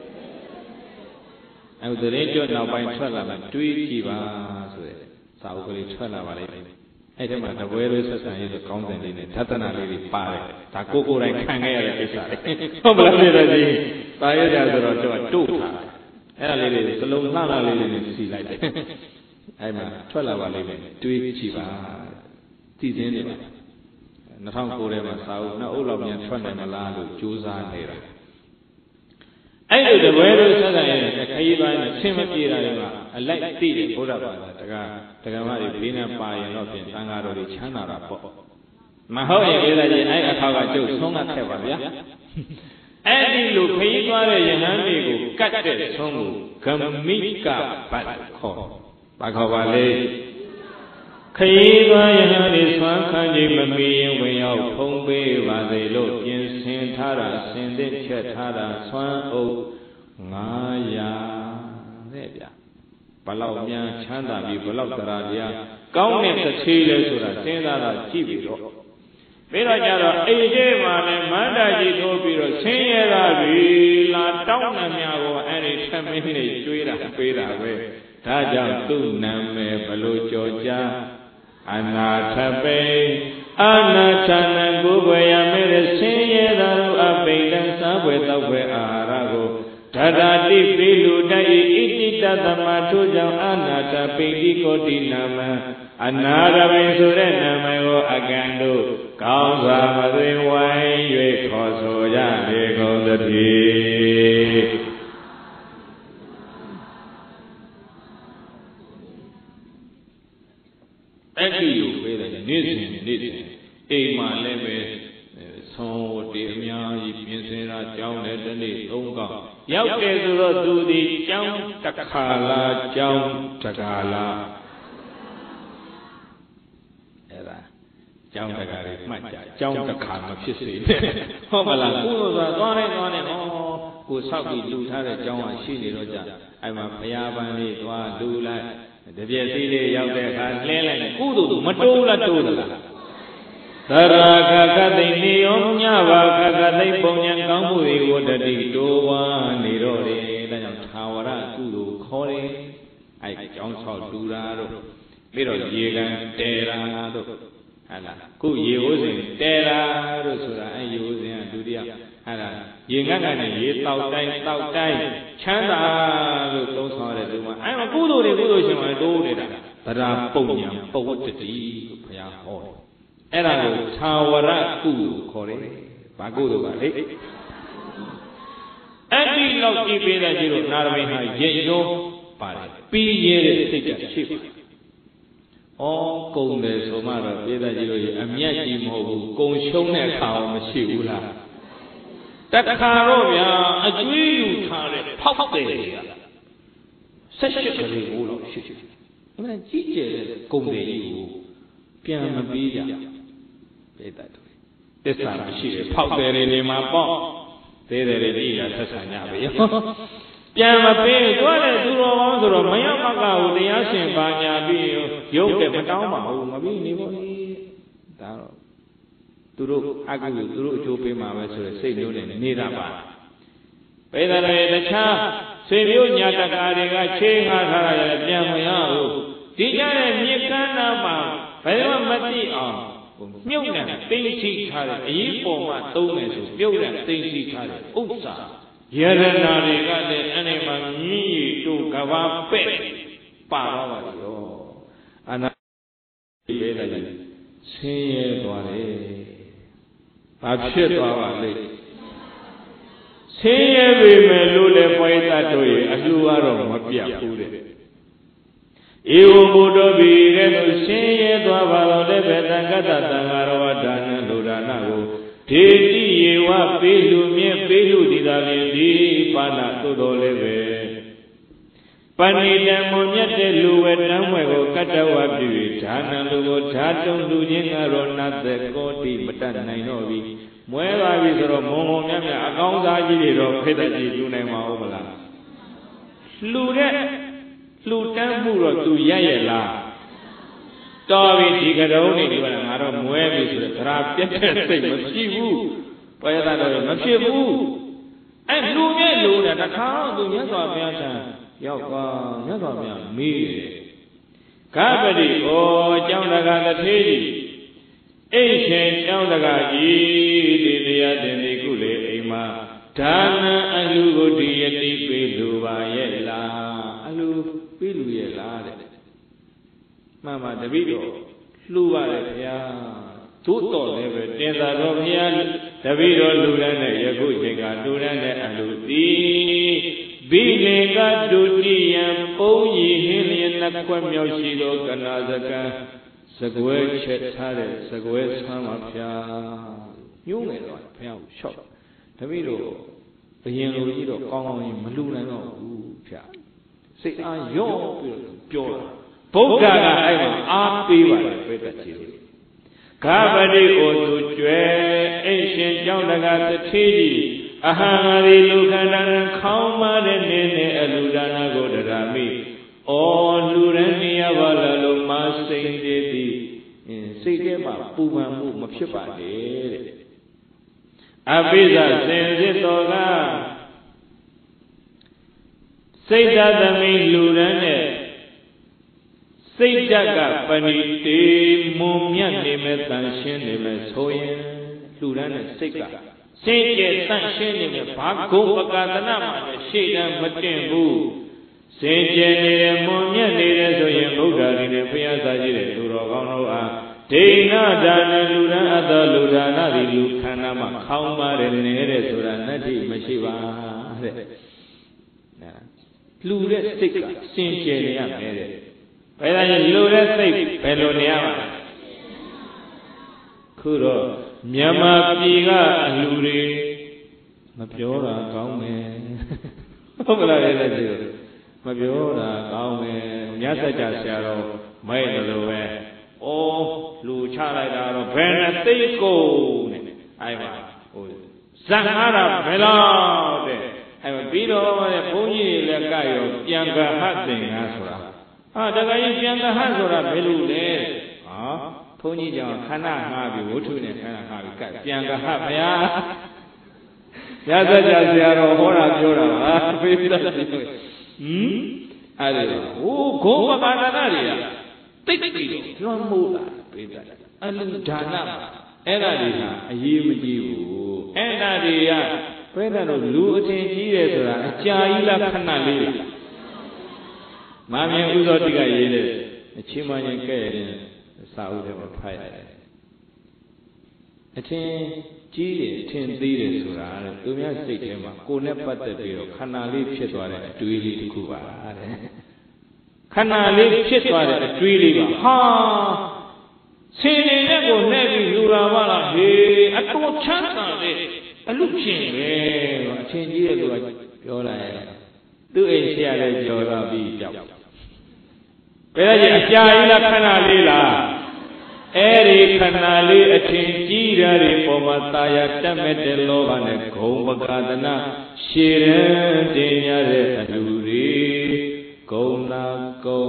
အဲ့ဒီသတင်းကျွတ်နောက်ပိုင်းထွက်လာမှတွေးကြည့်ပါဆိုတဲ့စာအုပ်ကလေးထွက်လာပါလိမ့်မယ်အဲ့ဒီမှာတပွဲလို့ဆက်ဆံရေးဆိုကောင်းတဲ့လေးနဲ့ဓတနာလေးတွေပါတယ်ဒါကိုကိုယ်တိုင်ခံခဲ့ရတဲ့ကိစ္စလေဟုတ်မလားပြည်တော်ကြီးပါရကြဆိုတော့ကျွန်တော်တို့ထားအဲ့ဒါလေးတွေစလုံးလှလှလေးတွေနဲ့စီလိုက်တယ်အဲ့မှာထွက်လာပါလိမ့်မယ်တွေးကြည့်ပါတည်ခြင်းတွေပါနှစ်ထောင်ကိုထဲမှာစာအုပ်နှစ်အုပ်လောက်မြန်ထွက်နိုင်မလားလို့ကြိုးစားနေတာအဲ့လိုတပွဲလို့ဆက်ဆံရင်ခရီးသွားရင်ဆင်းမပြေတာတွေမှာအလိုက်သိတယ်ဘုရားဘာသာတက္ကတက္ကမတွေဘေးနဲ့ပါရင်တော့ပြင်သံဃာတော်တွေချမ်းသာတာပေါ့မဟုတ်ရင်ပြည်သားကြီးအဲ့အထောက်ကကျုပ်ဆုံးငတ်ခဲ့ပါဗျာအဲ့ဒီလိုခရီးသွားတဲ့ယဟန်တွေကိုကတ်တဲ့ဆုံးကိုဂမိကပတ်ခေါ်ဘာခေါ်ပါလဲခရီးသွားယဟန်တွေဆွမ်းခံခြင်းမမီရင်ဝင်ရောက်ဖုံးပေးပါစေလို့ပြင်ဆင်ထားတာဆင်သင့်ချက်ထားတာဆွမ်းအုပ်ငါးရာတဲ့ဗျာဘလောက်များချမ်းသာပြီးဘလောက်တရားတရားကောင်းတဲ့တစ်ချေလဲဆိုတာစဉ်းစားတာကြည့်ပြီးတော့ပြီးတော့ကြတော့အိမ်ကြီးမှာလည်းမန္တကြီးထိုးပြီးတော့ဆင်းရဲတာပြီလာတောင်းနှံများကိုအဲ့ဒီထမင်းတွေကျွေးတာပေးတာပဲဒါကြောင့်သူ့နာမည်ဘလို့ကြော်ကြားအနာထပိအနာထနကိုယ်ွယ်ရမဲ့ဆင်းရဲတာတို့အပိဋံစားွယ်တောက်ွယ်အာဟာရကိုဓာတာတိပိလူတ္တိဣတိတသမထို့ကြောင့်အနာထပိတိကိုတိနာမအနာရပိဆိုတဲ့နာမည်ကိုအကံတို့ကောင်းစွာမသွေဝိုင်း၍ခေါ်ဆိုကြလေကုန်သဖြင့်အဲ့ဒီလိုပဲနေ့စဉ်နေ့စဉ်အိမ်မှာလည်းပဲဆောင်းဝတ်တွေအများကြီးပြင်ဆင်တာကြောင်းလည်းတစ်နေ့သုံးကောက်ရောက်တယ်ဆိုတော့သူဒီကြောင်းတစ်ခါလားကြောင်းတစ်ခါလားအဲ့ဒါကြောင်းတကားတွေမှတ်ကြကြောင်းတစ်ခါမဖြစ်စေနဲ့ဟုတ်မလားကိုယ်လိုဆိုသွားနေသွားနေဟောကိုဆောက်ပြီးလူထားတဲ့ကြောင်းကရှိနေတော့ကြအဲ့မှာဘုရားပန်းလေးသွားလူလိုက်တပြည့်စည်းလေးရောက်တဲ့အခါလှဲလိုက်ကုသိုလ်မတိုးလားတိုးသလားသရခကတိနေယောညဘာခကတိပုံညာကောင်းမှုတွေကိုတတိတိုးဝါနေတော့တယ်ဒါကြောင့်သာဝရကုသိုလ်ခေါ်တယ်အဲ့ကြောင်းဆောက်တူတာတို့ပြီးတော့ရေကန်တဲတာတို့ဟာလားခုရေဟိုးစဉ်တဲတာတို့ဆိုတာအဲ့ရေဟိုးစဉ်ကဒုတိယဟာလားရေငတ်ကနေရေတောက်တိုင်းတောက်တိုင်းချမ်းသာလို့သုံးဆောင်ရတဲ့သူမှာအဲ့မှာကုသိုလ်တွေကုသိုလ်ရှင်မှာတိုးနေတာသရပုံညာပဝတ္တတိလို့ဘုရားဟောတယ်အဲ့ဒါကိုသာဝရကုသိုလ်ခေါ်တယ်ဘာကုသိုလ်ပါလေအဲ့ဒီလောက်ကြည့်ပေးတဲ့ကြီးတို့နာရမိဟာရေရောပါတယ်ပြီးရတဲ့စိတ်ကရှိပါဩကုံတယ်ဆိုမှတော့ပြည်သားကြီးတို့အမျက်ကြီးမဟုတ်ဘူးကုံရှုံးတဲ့အခါမရှိဘူးလားတခါတော့ဗျာအကျွေးယူထားတဲ့ဖောက်တယ်တွေကဆက်ရှစ်ကလေးကိုတော့ရှိရှိအမှန်ကြီးကျယ်တဲ့ကုံတယ်ကြီးကိုပြန်မပြီးကြပြည်သားတို့သစ္စာမရှိတယ်ဖောက်တယ်တွေနေမှာပေါ့သေးတယ်တွေကြီးရဆက်ဆံကြပြီပြန်မပေးတွားတဲ့သူတော်ကောင်းဆိုတော့မယမကကိုတရားရှင်ပါညာပြီးရုပ်တယ်မတောင်းပါဘူးမပြီးနေပါဘူးဒါတော့သူတို့အကုသိုလ်သူတို့အကျိုးပေးမှာပဲဆိုရယ်စိတ်မျိုးနဲ့နေတာပါပေဒရရဲ့တခြားဆွေမျိုးညာတကာတွေကချေးငါထားရတဲ့ပြန်မရဘူးဒီကြတဲ့မြေကမ်းနားမှာဘယ်တော့မသိအောင်မြုပ်နဲ့သိသိထားတဲ့အရေးပေါ်မှာသုံးမယ်ဆိုမြုပ်နဲ့သိသိထားတဲ့ဥစ္စာယရနာတွေကလည်းအဲ့ဒီမှာမြည်ရည်တို့ကဘာပဲ့ပါတော့ပါရောအနာရေးတယ်ဆင်းရဲသွားတယ်ဘာဖြစ်သွားပါလဲဆင်းရဲပေမဲ့လို့လည်းပွိုင်းသတ်တို့ရဲ့အလှူကတော့မပြတ်ဘူးတဲ့ဧဝဘုဒ္ဓဘီတဲ့လို့ဆင်းရဲသွားပါတော့လည်းပဲသံဃတ္တသံဃာရောဒါနလူဒါနကိုဒေတိယေဝပေးလူမြင့်ပေးလူဒီသာလင်ဒီပါဏသို့တော်လည်းပဲပဏိတံမွန်မြတ်တဲ့လူဝဲတမ်းဝဲကိုကတ္တဝပြု၍ဒါနလူကိုဓာတုံလူချင်းကတော့နတ်သက်ကောတိမတတ်နိုင်တော့ပြီမွဲပါပြီဆိုတော့မုံမုံမြတ်မြတ်အကောင်းစားကြီးတွေတော့ဖိတ်တဲ့ကြီးလူနိုင်မှာဟုတ်မလားလူတဲ့လူတန်းမှုတော့သူရရဲ့လားတော်ပြီဒီကတုံးနေဒီကငါတော့မွဲပြီဆိုတော့သရာပြတ်တဲ့စိတ်မရှိဘူးပယတာတော့မဖြစ်ဘူးအဲ့လူမြဲလူတဲ့တခါသူမြတ်စွာဘုရားထံရောက်သွားမြတ်စွာဘုရားမေးတယ်ကပ္ပတိဩကျောင်းတကာတထေးကြီးအိတ်ရှင်ကျောင်းတကာကြီးဒီတရားတင်ဒီကုလေအိမ်မှာဒါနအလှကိုဒီယတိပေးလူပါရဲ့လားအလှပေးလူရဲ့လားတဲ့မှန်ပါတပည့်တော်လှူပါတယ်ဗျာသို့တော်လည်းပဲတင်သာတော်ဘုရားတပည့်တော်လူရန်နဲ့ယခုချိန်ကလူရန်နဲ့အလှသည်ဘိလေကဒုတိယပုံရည်ဟင်းလျက်နှစ်ခွက်မြောက်ရှိသောကနာစကံစကွဲချက်ထားတဲ့စကွဲဆမ်းပါဗျာညှိုးမယ်တော့ဘုရားကိုလျှောက်တပည့်တို့ဘယင်လိုကြီးတော့ကောင်းကောင်းကြီးမလူနိုင်တော့ဘူးဗျာစိတ်အားရော့ပြီးတော့ပြောတာဗုဒ္ဓကအဲ့မှာအားပေးပါတယ်ပြည့်တတ်ကြီးလို့ဂါပတိဩသူကျွဲအိရှင်ကြောင့်တကားတထေးကြီးအဟံရီလူခန္ဓာခေါင်းမတဲ့နေနဲ့အလူဒါနာကိုတရားမိဩလူရန်နေရပါလားလို့မစိတ်သေးသည်စိတ်ထဲမှာပူပန်မှုမဖြစ်ပါနဲ့တဲ့အပိဇစင်စစ်တော်ကစိတ်ဓာတ်သမီးလူရန်နဲ့စိတ်ဓာတ်ကပဏိတေမုံမြတ်နေမဲ့တန်ရှင်းနေမဲ့ဆိုရင်လူရန်နဲ့စိတ်ကစင်ကြယ်တန်ရှင်းနေမဲ့ဘာဂုံပကာသနာမှာလည်းရှေ့တန်းမတင်ဘူးစင်ကြယ်နေတယ်မုံမြတ်နေတယ်ဆိုရင်ဗုဒ္ဓတွေနဲ့ဘုရားစာရှိတဲ့လူတော်ကောင်းတို့အားဒိဏဒါနလူရန်အသောလူဒါနသည်လူခန္ဓာမှာခေါင်းပါတယ်နေတဲ့ဆိုတာနတ္တိမရှိပါတဲ့လူတဲ့စိတ်ကစင်ကြယ်နေရမယ်တဲ့ဘယ်လိုလူတဲ့စိတ်ဘယ်လိုနေရမှာခုတော့မြန်မာပြည်ကအလူတွေမပြောတာကောင်းမယ်ဟုတ်ကလားလေတဲ့မပြောတာကောင်းမယ်မြတ်စကြာဆရာတော်မိုက်တယ်လို့ပဲဩလူချလိုက်တာတော့ဘယ်နဲ့သိကုန်နဲ့အဲ့မှာဟိုဇန်အားတာဘယ်လောက်တဲ့အဲ့မှာပြီးတော့တဲ့ဘုန်းကြီးတွေလည်းကရောပြန်ကဟတ်သင်္ကားဆိုတာဟာတခါကြီးပြန်ကဟတ်ဆိုတာဘယ်လိုလဲဟာဘုန်းကြီးကြောင့်ခန္ဓာငှားပြီးဝဋ္ထုနဲ့ခန္ဓာငှားပြီးကပြန်ကဟတ်ဗျာရသကြဆရာတော်ဟောတာပြောတာပါဖေးပြတ်တယ်ဟင်အဲ့ဒါဟိုဂုံပကာဒနာတွေကတိတ်တိတ်လွန်မိုးလာပေးတတ်အလူဒါနအဲ့ဒါတွေဟာအရေးမကြီးဘူးအဲ့ဒါတွေကဘယ်နဲ့လို့လူအထင်ကြီးတယ်ဆိုတာအကြာကြီးလားခဏလေးလားမမြင်ဥသောတိကရေးတဲ့အချင်းမချင်းကဲ့တဲ့စာအုပ်ထဲမှာဖတ်ရတယ်အထင်ကြီးတယ်အထင်သေးတယ်ဆိုတာတဲ့သူများစိတ်ထဲမှာကိုယ်နဲ့ပတ်သက်ပြီးတော့ခန္ဓာလေးဖြစ်သွားတဲ့အတွေးလေးတစ်ခုပါတဲ့ခန္ဓာလေးဖြစ်သွားတဲ့အတွေးလေးကဟာဆင်းနေတဲ့ကိုနဲ့ပြီးလူလာပါလားဟေးအတော်ချမ်းသာတဲ့အလူချင်းပဲအထင်ကြီးတဲ့လူကပြောလိုက်ရင်သူ့အိမ်ဆရာလည်းကြော်တော့ပြီးကြောက်ဘယ်လိုအကြာကြီးလားခန္ဓာလေးလားအဲ့ဒီခန္ဓာလေးအထင်ကြီးတာတွေပေါ်မှာတာယာတက်မဲ့တဲ့လောဘနဲ့ဂုံပကာသနာရှည်တဲ့တင်ရတဲ့အလူတွေဂုံနာကုံ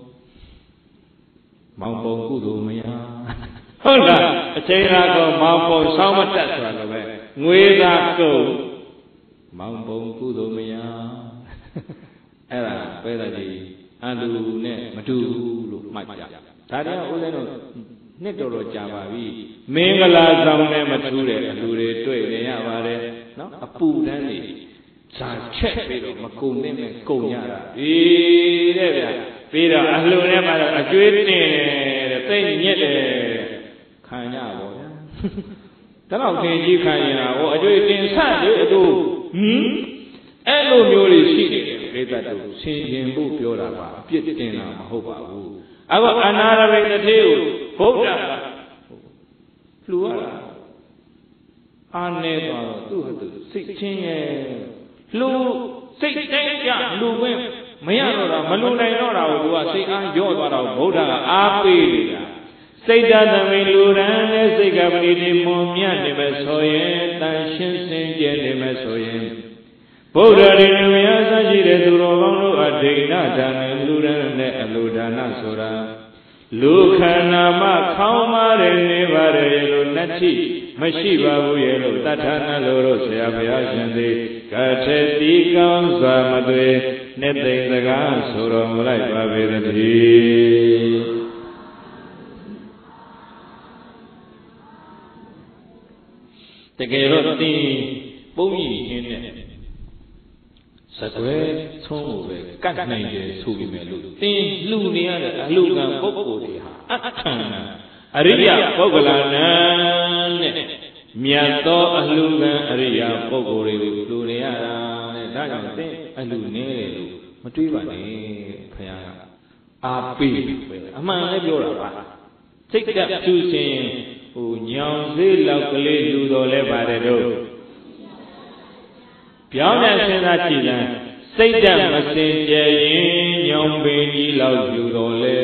မောင်ပုံကုသိုလ်မရဟုတ်လားအချိန်သာကုံမောင်ပုံဆောင်းမတက်ဆိုတာလည်းပဲငွေသာကုံမောင်ပုံကုသိုလ်မရအဲ့ဒါပဲတဲ့ကြီးအလူနဲ့မတူဘူးလို့မှတ်ကြဒါတည်းကဦးဇင်းတို့နှစ်တော်တော်ကြာပါပြီမင်္ဂလာဆောင်နဲ့မထူးတဲ့အလူတွေတွေ့နေရပါတယ်နော်အပူတန်းနေဇာချက်ပြီးတော့မကုံနဲ့မဲ့ကုံရတာအေးတဲ့ဗျာပြီးတော့အလှနဲ့မှတော့အကျွေးတင်တယ်တဲ့သိညက်တယ်ခံရပါဗျာဒါတော့သင်ကြီးခံရင်ဟာဟိုအကျွေးတင်ဆန့်တယ်အတူဟင်အဲ့လိုမျိုးတွေရှိတယ်ပြိတ္တတို့ဆင်ခြင်ဖို့ပြောတာပါအပြစ်တင်တာမဟုတ်ပါဘူးအခုအနာရဝိတ္ထေကိုဘုရားကလှူရတာအာနေသွားတော့သူ့ဟာသူစိတ်ချင်းရဲ့လှူစိတ်တိုင်းကြလှူခွင့်မရတော့တာမလှူနိုင်တော့တာကိုသူကစိတ်အားရော့သွားတော့ဘုရားကအားပေးနေတာစိတ်ဓာတ်သမီးလူရန်နဲ့စိတ်ကပရိဒီမွန်မြတ်နေမယ်ဆိုရင်တန်ရှင်းစင်ကြယ်နေမယ်ဆိုရင်ဗုဒ္ဓရေနမယဆရှိတဲ့သူတော်ကောင်းတို့အဒိဏဒါနလူရန်နဲ့အလူဒါနဆိုတာလူခန္ဓာမှာခေါင်းမာတယ်နေပါတယ်လို့နတ္ထိမရှိပါဘူးရဲ့လို့တထာဏလိုတို့ဆရာဘုရားရှင်သည်ကထေတိကောင်းစွာမသွေနှစ်သိမ့်စကားဆိုတော်မူလိုက်ပါပေသတည်းတကယ်တော့ဒီပုံကြီးရင်းနဲ့စကွဲသုံးဖို့ပဲကတ်နိုင်တယ်ဆိုပြီးမယ်လို့သင်လှူနေရတဲ့အလှကံပုဂ္ဂိုလ်တွေဟာအခန္ဓာအရိယပုဂ္ဂလနာနဲ့မြတ်သောအလှကံအရိယပုဂ္ဂိုလ်တွေကိုလှူနေရတာတဲ့ဒါကြောင့်သင်အလှနေတယ်လို့မတွေးပါနဲ့ခရားကအာပိပဲအမှန်လည်းပြောတာပါစိတ်ကဖြူစင်ဟိုညောင်သေးလောက်ကလေးလှူတော်လဲပါတယ်တို့ဟပြောင်းတဲ့စဉ်းစားကြည့်တယ်စိတ်ဓာတ်မစင်ကြယ်ရင်ညောင်ပင်ကြီးလောက်ယူတော်လေ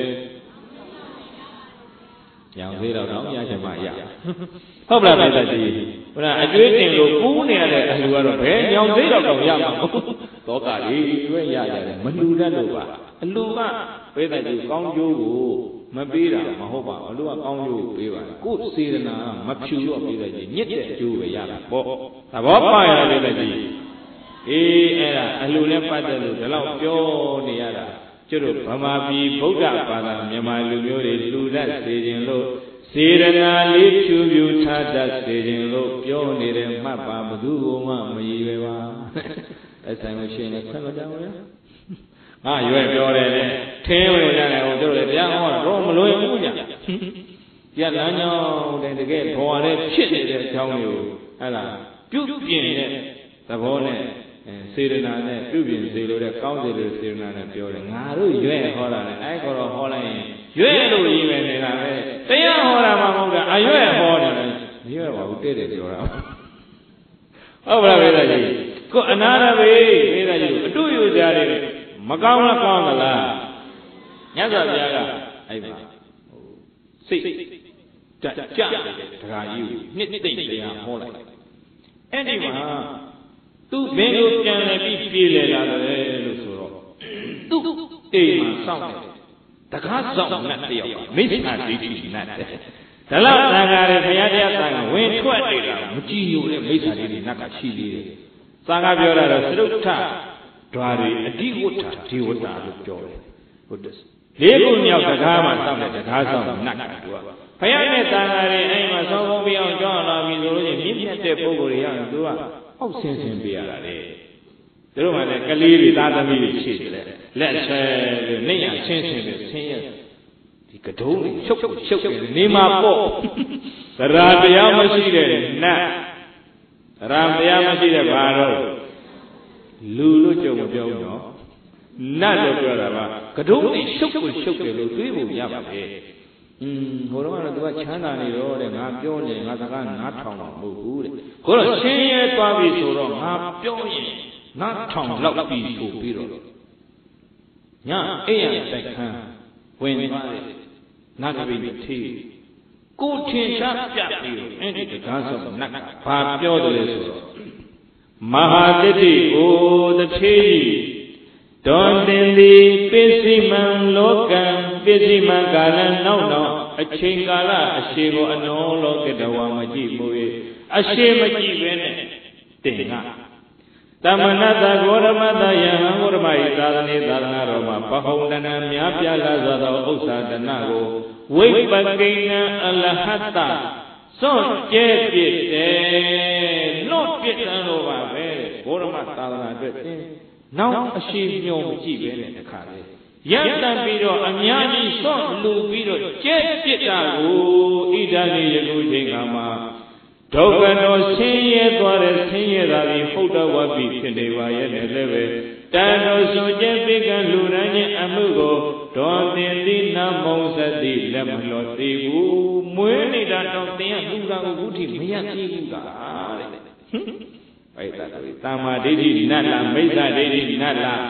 ညောင်သေးတော့တော့ရချင်မှရဟုတ်လားဗျာကြီးဟိုကအကျွေးတင်လို့ပူးနေရတဲ့အလူကတော့ဘယ်ညောင်သေးတော့တော့ရမှာမဟုတ်သောကလေးရွေးရရတယ်မလူတတ်လို့ပါအလူကဘေးတဲ့ကြီးကောင်းကျိုးကိုမပေးတာမဟုတ်ပါဘူးအလူကကောင်းကျိုးကိုပေးပါတယ်ကိုယ်စေတနာမဖြူတော့ပေးတဲ့ကြီးညစ်တဲ့အကျိုးပဲရတာပေါ့သဘောပေါက်ရတဲ့ဘေးတဲ့ကြီးအေးအဲ့ဒါအလူနဲ့ပတ်သက်လို့ဒီလောက်ပြောနေရတာကျတို့ဗမာပြည်ဗုဒ္ဓဘာသာမြန်မာလူမျိုးတွေလူတတ်စေခြင်းလို့စေရနာလေးဖြူဖြူထားတတ်စေခြင်းလို့ပြောနေတယ်မှတ်ပါဘသူမှမရည်ပဲပါအဲ့ဆိုင်ကိုရှင်းနေခွင့်မကြောက်ဘူးငါရွယ်ပြောတယ်လေထင်းဝင်ကြတယ်ဟိုတို့လေတရားဟောတော့မလွယ်ဘူးညာပြတ်လန်းကြောင်းတဲ့တကယ်ဘဝနဲ့ဖြစ်နေတဲ့အကြောင်းမျိုးအဲ့ဒါပြုပြင်တဲ့သဘောနဲ့စေရနာနဲ့ပြုပြင်စေလို့တဲ့ကောင်းစေလို့စေရနာနဲ့ပြောတယ်ငါတို့ရွယ်ဟောတာလေအဲ့ခေါ်တော့ဟောလိုက်ရင်ရွယ်လို့ရည်ပဲနေတာပဲတရားဟောတာမှမဟုတ်တာအရွယ်ဟောတယ်မရွယ်ပါဘူးတဲ့တယ်ပြောတာဟုတ်ပါလားဘေးသားကြီးကိုအနာရဘေးဘေးသားကြီးအတူယူကြတယ်မကောင်းလားကောင်းသလားမြတ်စွာဘုရားကအဲ့မှာစိတ်ကြကြတဲ့တရားကြီးကိုနှစ်သိမ့်တရားဟောလိုက်အဲ့ဒီမှာသူဘယ်လိုပြန်လဲပြီးပြေးလဲလာတယ်လို့ဆိုတော့သူအိမ်မှာစောင့်တယ်တကားစောင့်နတ်တယောက်မိစ္ဆာဒိဋ္ဌိနတ်တဲ့ဒါလောက်သံဃာတွေဘုရားတရားသံဃာဝင်ထွက်နေတာမကြည့်ညိုတဲ့မိစ္ဆာဒိဋ္ဌိနတ်ကရှိသေးတယ်သံဃာပြောတာတော့သရုတ်ထဓွာရီအဓိဝတ္ထဒီဝတ္တလို့ပြောတယ်ဟုတ်တယ်လေးခုမြောက်တကားမှာစောင့်တဲ့တကားစောင့်နတ်ကသူကဘုရားနဲ့သံဃာတွေအဲ့မှာစောင်းဖုံးပြအောင်ကြောင်းလာပြီဆိုလို့ရှိရင်မြင့်မြတ်တဲ့ပုဂ္ဂိုလ်တွေရရင်သူကအောက်ဆင်းဆင်းပြရတာလေသူတို့မှလည်းကလေးတွေသားသမီးတွေရှိတယ်လက်ဆွဲပြီးနေရဆင်းဆင်းပြီးဆင်းရဒီကတုံးတွေရှုပ်ရှုပ်နေမှာပေါ့သရတရားမရှိတဲ့နတ်သရတရားမရှိတဲ့ဘာတော့လူလို့ကြုံမပြောဘူးနော်နတ်လို့ပြောတာကကတုံးတွေရှုပ်ကိုရှုပ်တယ်လို့တွေးဖို့ရပါပဲอืมဟိုတော့ကတော့ तू ကချမ်းသာနေတော့တဲ့ငါပြောနေငါစကားနားထောင်တော့မဟုတ်ဘူးတဲ့ကိုတော့ရှင်းရဲသွားပြီဆိုတော့ငါပြောရင်နားထောင်လောက်ပြီဆိုပြီးတော့ညအိမ်ရတိုက်ခန်းဝင်သွားတယ်နတ်တပိထေကိုထင်ရှားပြပြီးတော့အဲ့ဒီတကားဆုံးနတ်ကဘာပြောတယ်လဲဆိုတော့မဟာတတိအိုတထေဒေါတင်သည်ပိစိမံလောကံပိစိမံကာလနောက်နောက်အချိန်ကာလအရှိကိုအနောလောကတဝါမကြည့်ဘူး၍အရှိမကြည့်ပဲနဲ့တင်ကသမဏတဂောရမတယဟံဂောရမဤသာသနေသာသနာတော်မှာပဟုံတနာများပြားလာသောဥစ္စာတနာကိုဝိပကိဏံအလဟတစွန့်ကျဲပြစ်တယ်လွတ်ပြစ်တယ်လို့ပါပဲဂောရမသာသနာအတွက်နောက်အရှိမြုံကြည့်ပဲနဲ့တခါလေရန်တန်ပြီးတော့အများကြီးစွန့်လူပြီးတော့ကျဲပြစ်တာကိုဣဒာနိယခုချိန်ခါမှာဒုက္ခတော်ဆင်းရဲသွားတဲ့ဆင်းရဲတာဒီဟုတ်တော်ဝပိဖြစ်နေပါရဲ့နဲ့လည်းပဲတန်တော်ဆိုကျဲပိကံလူရန်ချင်းအမှုကိုဒေါ်တင်သီနမုံစတိလက်မလောသေးဘူးမွေးနေတာတော့တင်ရလူကကိုဘုထိမရသေးဘူးကတဲ့အဲ့ဒါဆိုတမ္မာဒိဋ္ဌိနတ်လားမိစ္ဆာဒိဋ္ဌိနတ်လား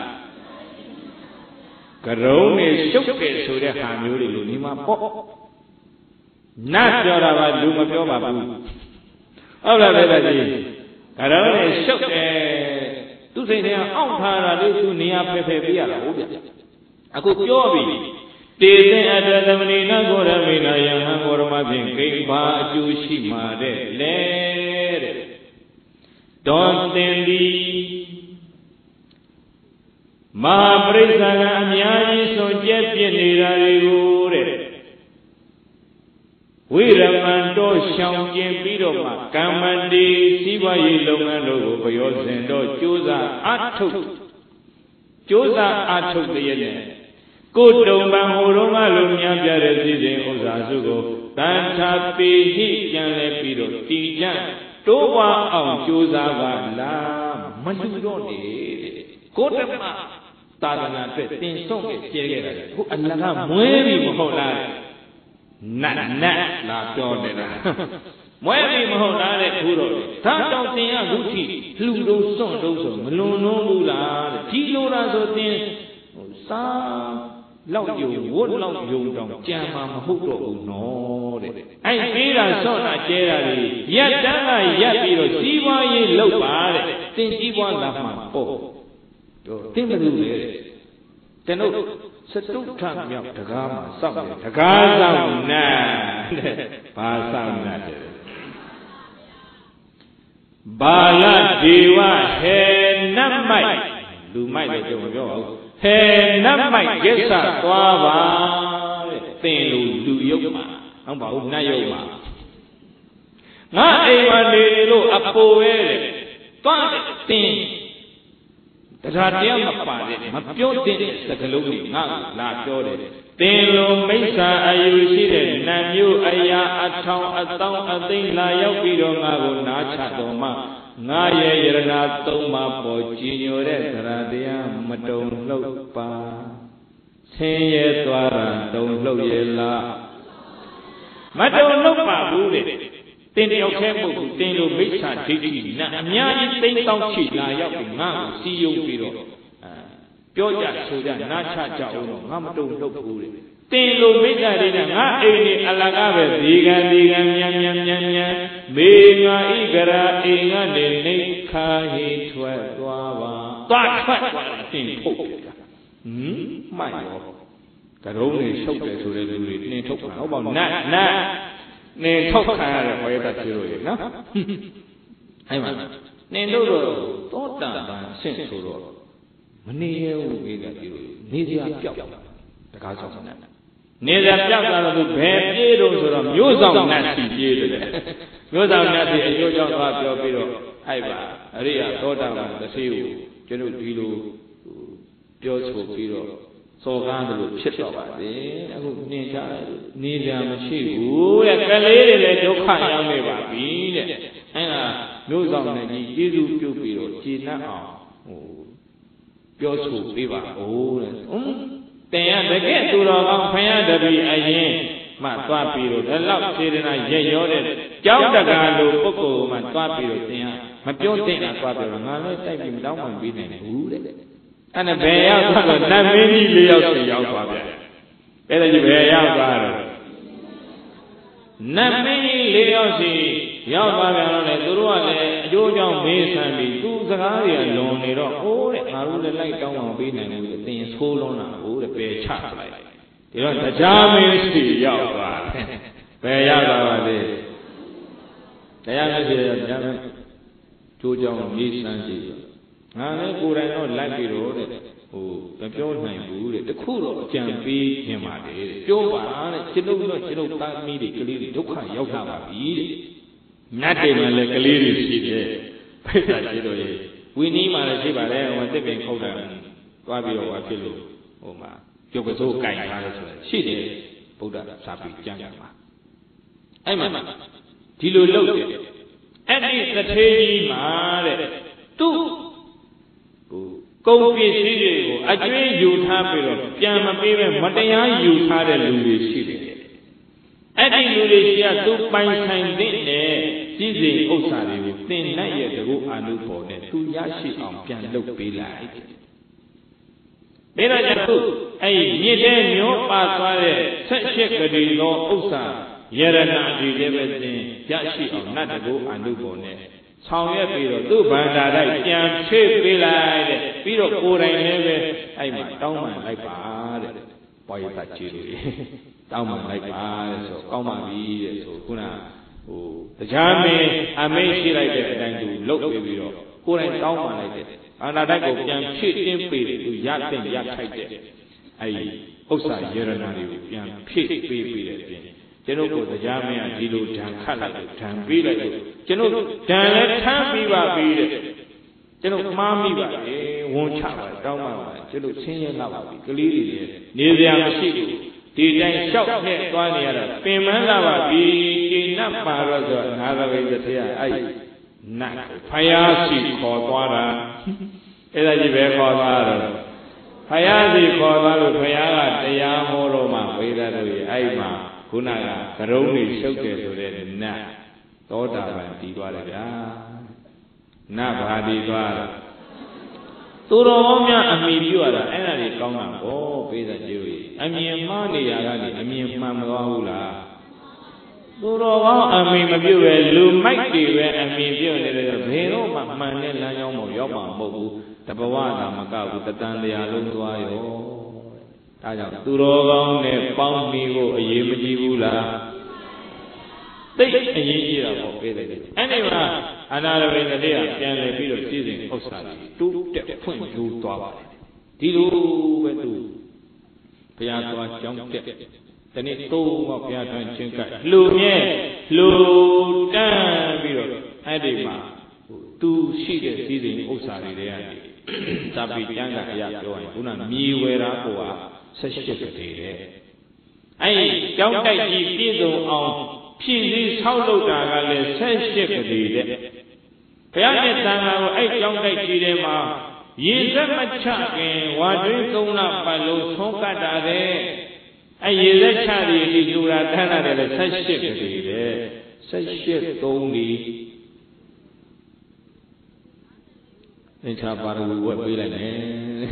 ကရုံးနဲ့ရှုပ်တယ်ဆိုတဲ့ဟာမျိုးတွေလို့ဒီမှာပေါ့နတ်ပြောတာပါလူမပြောပါဘူးဟုတ်လားပဲကြီးကရုံးနဲ့ရှုပ်တယ်သူစိတ်ထဲအောင့်ထားတာလေးသူနေရာဖယ်ဖယ်ပေးရတာဟုတ်ဗျအခုပြောပြီတေသင်အတ္တသမဏိနဂောရမေနယဟံဂောရမဖြင့်ဂိမ်းဘာအကျိုးရှိမှာတဲ့လေတဲ့ဒေါ်တင်သည်မဟာပရိစ္ဆာကအများကြီးဆိုကျက်ပြစ်နေတာတွေကိုတဲ့ဝိရမန်တို့ရှောင်ကျင်ပြီးတော့မှကမ္မန္တိစီးပွားရေးလုပ်ငန်းတို့ကိုပယောစဉ်တော့ကြိုးစားအထုတ်ကြိုးစားအထုတ်တည်းနဲ့ကိုတုံပံဟိုတုံးကလိုများပြတဲ့စီစဉ်ဥစ္စာစုကိုတန်ထာပေဟိပြန်လဲပြီးတော့တည်ကြတိုးပွားအောင်ကြိုးစားပါလားမလူတော့နေကိုတမသာသနာအတွက်တင်ဆုံးခဲ့ကျဲခဲ့တာခုအလကမွဲပြီမဟုတ်လားနတ်နတ်လာပြောနေတာမွဲပြီမဟုတ်လားတဲ့ခုတော့ဒါတောင်တင်ရခုထိလှူတော့စွန့်တော့ဆိုမလွန်လုံးဘူးလားတဲ့ဒီလိုလားဆိုတင်ဟိုစားလောက်ယုံဝတ်လောက်ယုံတောင်ကြံမှာမဟုတ်တော့ဘူးနော်တဲ့အဲ့ပေးတာစွန့်တာကျဲတာတွေရက်တန်းကရက်ပြီးတော့စီးပွားရေးလုပ်ပါတဲ့တင်ကြီးပွားလာမှာပေါ့တော့တင်မလို့လေကျွန်တော်စတုထမြောက်တကားမှာစောက်တယ်တကားဆောင်နာတဲ့ဘာဆောင်နာတဲ့ဘာလဒေဝဟေနတ်မိုက်လူမိုက်လည်းကျွန်တော်ပြောပါဦးဟေနတ်မိုက်ကစ္ဆသွားပါတဲ့သင်လူလူယုတ်မှာဟုတ်ပါဘူးနတ်ယုတ်မှာငါအိမ်မှာနေလို့အပေါ်ပဲတဲ့သွားသင်တရားတရားမပါတဲ့မပြောတဲ့စကားလုံးတွေငါလာပြောတယ်သင်လိုမိစ္ဆာအယူရှိတဲ့နတ်မျိုးအရာအထောင်အတောင်းအသိမ့်လာရောက်ပြီးတော့ငါကိုနားချတော်မှငါရဲ့ယရနာသုံးပါးပေါ်ကြည်ညိုတဲ့တရားတရားမတုံလှုပ်ပါဆင်းရဲသွားတာတုံလှုပ်ရဲ့လားမတုံလှုပ်ပါဘူးတဲ့တင်တယောက်တည်းမဟုတ်ဘူးတင်လိုမိစ္ဆာဒိဋ္ဌိနတ်အများကြီးသိမ့်တောင်းချီလာရောက်ပြီးငါ့ကိုစီယုံပြီးတော့ပြောကြဆိုကြနားချကြအောင်တော့ငါမတုံလှုပ်ဘူးတဲ့တင်လိုမိစ္ဆာတွေနဲ့ငါအိမ်နေအလကားပဲဒီကံဒီကံမြန်မြန်မြန်မြန်မေငါဣဂရာအိမ်ကနေနေခါဟိထွက်သွားပါသွားထွက်သွားတင်ထုတ်ပြတာဟမ်မိုက်ရောကရုံးနေရှုပ်တယ်ဆိုတဲ့လူတွေနှင်ထုတ်တာဟုတ်ပါဘူးနတ်နတ်နှင်ထုတ်ခံရတယ်ဘွေတတ်ချလို့ရနော်အဲ့မှာနှင်တို့တော့သောတာပန်ဆင့်ဆိုတော့မနေရဘူးကိကကြည့်လို့နေစရာပြောက်တကားဆောင်နဲ့နေစရာပြောက်တာတော့သူဘယ်ပြေးတော့ဆိုတော့မျိုးဆောင်နဲ့စီပြေးတယ်မျိုးဆောင်နဲ့စီအကျိုးကြောင့်သွားပြောပြီးတော့အဲ့ပါအရိယာသောတာပန်တစ်စီးကိုကျွန်တော်ဒီလိုပြောဆိုပြီးတော့စော်ကားတယ်လို့ဖြစ်တော့ပါတယ်အခုနှင်ချနေစရာမရှိဘူးတဲ့ကလေးတွေလည်းဒုက္ခရောက်နေပါပြီတဲ့အဲ့ဒါမျိုးဆောင်နဲ့ကြီးကျေးဇူးပြုပြီးတော့ကျေနပ်အောင်ဟိုပြောဆိုပေးပါဦးတဲ့။ဟွန်းတင်ရတကယ်သူတော်ကောင်းဖယားတပည့်အရင်မှသွားပြီးတော့ဒီလောက်စေတနာရက်ရောတဲ့ကြောင်းတကာလိုပုဂ္ဂိုလ်မှသွားပြီးတော့တင်ရမပြောတင်တာသွားပြီးတော့ငါလည်းတိုက်ပြီးမတောင်းမှပြီးနိုင်ဘူးတဲ့။အဲ့ဒါဘယ်ရောက်သွားတော့နတ်မင်းကြီးလေးယောက်စီရောက်သွားပြန်။အဲ့ဒါကြီးဘယ်ရောက်သွားတော့နတ်မင်းကြီးလေးယောက်စီရောက်သွားပြန်တော့လေသူတို့ကလည်းအကျိုးကြောင့်မေးဆန်းပြီးသူစကားတွေကလွန်နေတော့အိုးတဲ့ငါတို့လည်းလိုက်တောင်းအောင်ပေးနိုင်ဘူးအတင်ဆိုးလုံးတာအိုးတဲ့ပယ်ချလိုက်ဒီတော့တရားမင်းစီရောက်သွားတယ်ဘယ်ရောက်သွားပါလဲတရားမင်းစီရောက်တရားမင်းကျိုးကြောင့်မေးဆန်းကြည့်ငါလည်းကိုယ်တိုင်တော့လိုက်ပြီးတော့တဲ့ဟိုမပြောနိုင်ဘူးတဲ့တခုတော့အကြံပေးခြင်းပါတယ်တဲ့ပြောပါတဲ့ကျွန်ုပ်တို့ကျွန်ုပ်သားသမီးတွေကလေးတွေဒုက္ခရောက်လာပါပြီတဲ့နတ်တွေမှာလည်းကလေးတွေရှိတယ်ဖိတ်တာရှိတော့ရေဝီနီးမှာလည်းရှိပါတယ်ဟိုတစ်ပင်ခုတ်တာသွားပြီးတော့ဟာဖြစ်လို့ဟိုမှာပြုတ်ကစိုးကင်ထားတယ်ဆိုတာရှိတယ်ဗုဒ္ဓစာပေကျမ်းစာမှာအဲ့မှာဒီလိုလုပ်တယ်အဲ့ဒီသထေးကြီးမှာတဲ့သူ့ဟိုကုန်ပစ္စည်းတွေကိုအကျွေးယူထားပြီးတော့ပြန်မပေးပဲမတရားယူထားတဲ့လူတွေရှိတယ်အဲ့ဒီလူတွေရှိကသူပိုင်ဆိုင်တဲ့စည်းစိမ်ဥစ္စာတွေကိုသင်နိုင်ရဲ့တကူအာနုဘော်နဲ့သူရရှိအောင်ပြန်လုပ်ပေးလိုက်ဒါတော့အခုအဲ့ဒီမြစ်တဲ့မျိုးပါသွားတဲ့ဆက်ရှက်ကလေးသောဥစ္စာယရနာဒီလည်းပဲသင်ရရှိအောင်နတ်တကူအာနုဘော်နဲ့ဆောင်ရွက်ပြီးတော့သူ့ဗန္ဒာတိုက်ပြန်ဖြည့်ပေးလိုက်တဲ့ပြီးတော့ကိုယ်တိုင်လည်းပဲအဲ့မှာတောင်းပန်လိုက်ပါတဲ့ပွားရတကြီးလို့တောင်းပန်လိုက်ပါတဲ့ဆိုကောင်းပါပြီတဲ့ဆိုခုနဟိုတရားမင်းအမိန့်ရှိလိုက်တဲ့အတိုင်းသူလုပ်ပြီးတော့ကိုယ်တိုင်တောင်းပန်လိုက်တဲ့ဗန္ဒာတိုက်ကိုပြန်ဖြည့်တင်းပေးတယ်သူရတဲ့ရထိုက်တဲ့အဲ့ဒီဥစ္စာယရနာတွေကိုပြန်ဖြည့်ပေးပြီးတဲ့အပြင်ကျွန်ုပ်ကိုတရားမင်းကဒီလိုဓာန်ခတ်လိုက်တယ်ဓာန်ပေးလိုက်တယ်ကျွန်ုပ်ဓာန်လည်းထမ်းပြီးပါပြီတဲ့ကျွန်ုပ်မှားမိပါလေဝန်ချပါတောင်းပါပါကျွန်ုပ်ဆင်းရဲလာပါပြီကလေးတွေနေစရာမရှိဘူးဒီတိုင်းလျှောက်နဲ့သွားနေရတာပင်မလာပါပြီကျင့်တ်ပါတော့ဆိုငါသဘိတည်းအဲ့နတ်ဖယားစီခေါ်သွားတာအဲ့ဒါကြီးပဲခေါ်သွားတော့ဖယားစီခေါ်သွားလို့ဖယားကတရားဟောတော့မှဝေဒတို့ရဲ့အဲ့မှာခုနကကရုံးနေရှုပ်တယ်ဆိုတဲ့နတ်သောတာပန်တည်သွားတယ်ဗျာနာဘာဒီသွားသူတော်ကောင်းများအမိပြုရတာအဲ့ဒါကြီးကောင်းတာပေါ့ပေးတဲ့ကျေးဇူးအမြင်မှားနေရတာကြီးအမြင်မှန်မသွားဘူးလားသူတော်ကောင်းအမိမပြုပဲလူမိုက်တွေပဲအမိပြုနေတယ်ဘယ်တော့မှမှန်တဲ့လမ်းကြောင်းပေါ်ရောက်မှာမဟုတ်ဘူးတဘဝတာမကဘူးတတန်တရားလုံးသွားရောဒါကြောင့်သူတော်ကောင်းနဲ့ပေါင်းပြီးဖို့အရေးမကြီးဘူးလားသိအရေးကြီးတာပေါ့ပေးတယ်အဲ့ဒီမှာအနာရဝိတ္တလေးကပြန်လည်ပြီးတော့စီစဉ်ဥစ္စာတွေတူးတက်ဖွင့်ယူသွားပါတယ်ဒီလိုပဲသူဘုရားသွားကြောင်းတက်တနေ့သုံးတော့ဘုရားထံချင်းကလှူမြဲလှူတန်းပြီးတော့အဲ့ဒီမှာသူရှိတဲ့စီစဉ်ဥစ္စာတွေတွေကနေသာပိကျမ်းကအရာပြောရင်ခုနမြေဝယ်တာကိုကဆက်ရှိကလေးတဲ့အဲ့ဒီကြောင်းတိုက်ကြီးပြည့်စုံအောင်ဖြည့်စည်းဆောက်လုပ်တာကလည်းဆက်ရှိကလေးတဲ့ဘုရားရဲ့သံဃာကိုအဲ့ကြောင်းတိုက်ကြီးထဲမှာရေစက်မချခင်ဝါတွင်းသုံးလပတ်လုံးဆုံးကတ်တာတဲ့အဲ့ရေစက်ချတွေဒီလူရာတန်းတာလည်းဆက်ရှိကလေးတဲ့ဆက်ရှိသုံးလီသင်္ချာပါရဝီဝက်ပေးလိုက်မယ်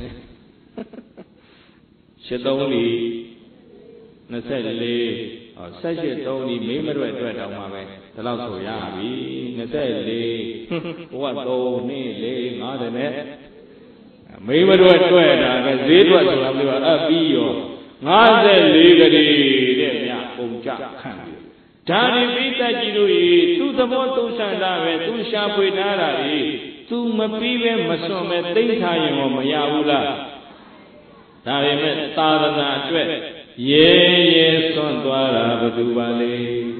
ရှစ်သုံးလီနှစ်ဆက်လေးဟောဆက်ရှစ်သုံးလီမိမရွက်အတွက်တောင်မှပဲဒီလောက်ဆိုရပြီနှစ်ဆက်လေးဘဝသုံးနှစ်လေးငါးတယ်နဲ့မိမရွက်အတွက်တာကဈေးအတွက်ဆိုတာမျိုးအပ်ပြီးရောငါးဆက်လေးကလေးတဲ့မြပုံကြခံပြီဒါဒီပိဿကြီးတို့ဤသူသဘောသုံးဆန္ဒပဲသူရှာဖွေထားတာဤသူမပြီးပဲမစွန့်ပဲသိမ့်ထားရင်တော့မရဘူးလားဒါပေမဲ့သာသနာအတွက်ရဲရဲစွန့်သွားတာဘယ်သူပါလဲ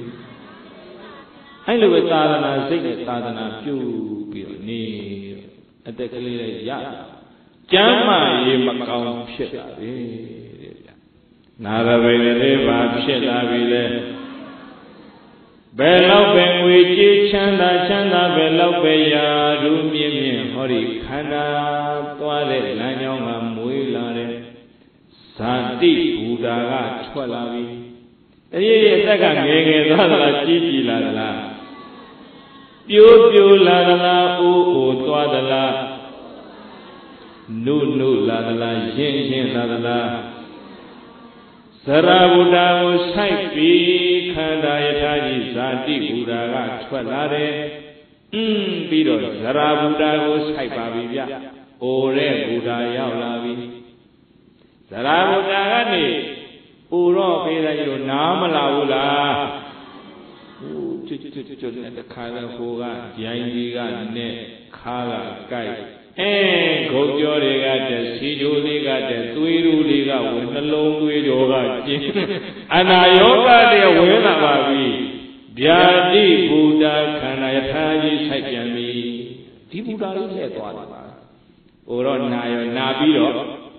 အဲ့လိုပဲသာသနာစိတ်နဲ့သာသနာပြုပြီးတော့နေအတက်ကလေးလေးရကျမ်းမာရေးမကောင်းဖြစ်တာပဲတဲ့ဗျာနာရဝိလေးပါဖြစ်လာပြီလေဘယ်လောက်ပဲငွေကြေးချမ်းသာချမ်းသာဘယ်လောက်ပဲရာထူးမြင့်မြင့်ဟောဒီခန္ဓာသွားတဲ့လမ်းကြောင်းကမွေးလာတဲ့ဇာတိဘူတာကထွက်လာပြီတရေရဲ့အသက်ကငယ်ငယ်သွားသလားကြီးကြီးလာသလားပြိုးပြိုးလာသလားအိုးအိုးသွားသလားနုနုလာသလားရင်းရင်းလာသလားဇရာဘုဒ္ဓကိုစိုက်ပြီးခန္ဓာယထာကြီးဇာတိဘုရားကထွက်လာတယ်။အင်းပြီးတော့ဇရာဘုဒ္ဓကိုစိုက်ပါပြီဗျ။အိုတဲ့ဘုရားရောက်လာပြီ။ဇရာဘုဒ္ဓကနေအိုတော့ပေးလိုက်လို့နားမလာဘူးလား။ဟိုကျွတ်ကျွတ်ကျွတ်နဲ့တခါလဲဟိုကဂျိုင်းကြီးကနဲ့ခါကကြိုက်အဲဂုတ်ကြောတွေကတည်းစီချိုလေးကတည်းသွေးရူလေးကဝင်နှလုံးသွေးကြောကကျင်းအနာယောဂတည်းဝင်လာပါပြီဗျာတိဘုဒ္ဓခန္ဓာယထာကြီးစိုက်ပြန်ပြီဒီဘုရားလေးနဲ့သွားတယ်ပါဟိုတော့နာရောနာပြီးတော့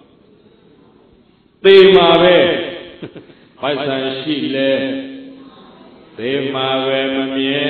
သေမှာပဲဘိုက်ဆံရှိလဲသေမှာပဲမမြဲ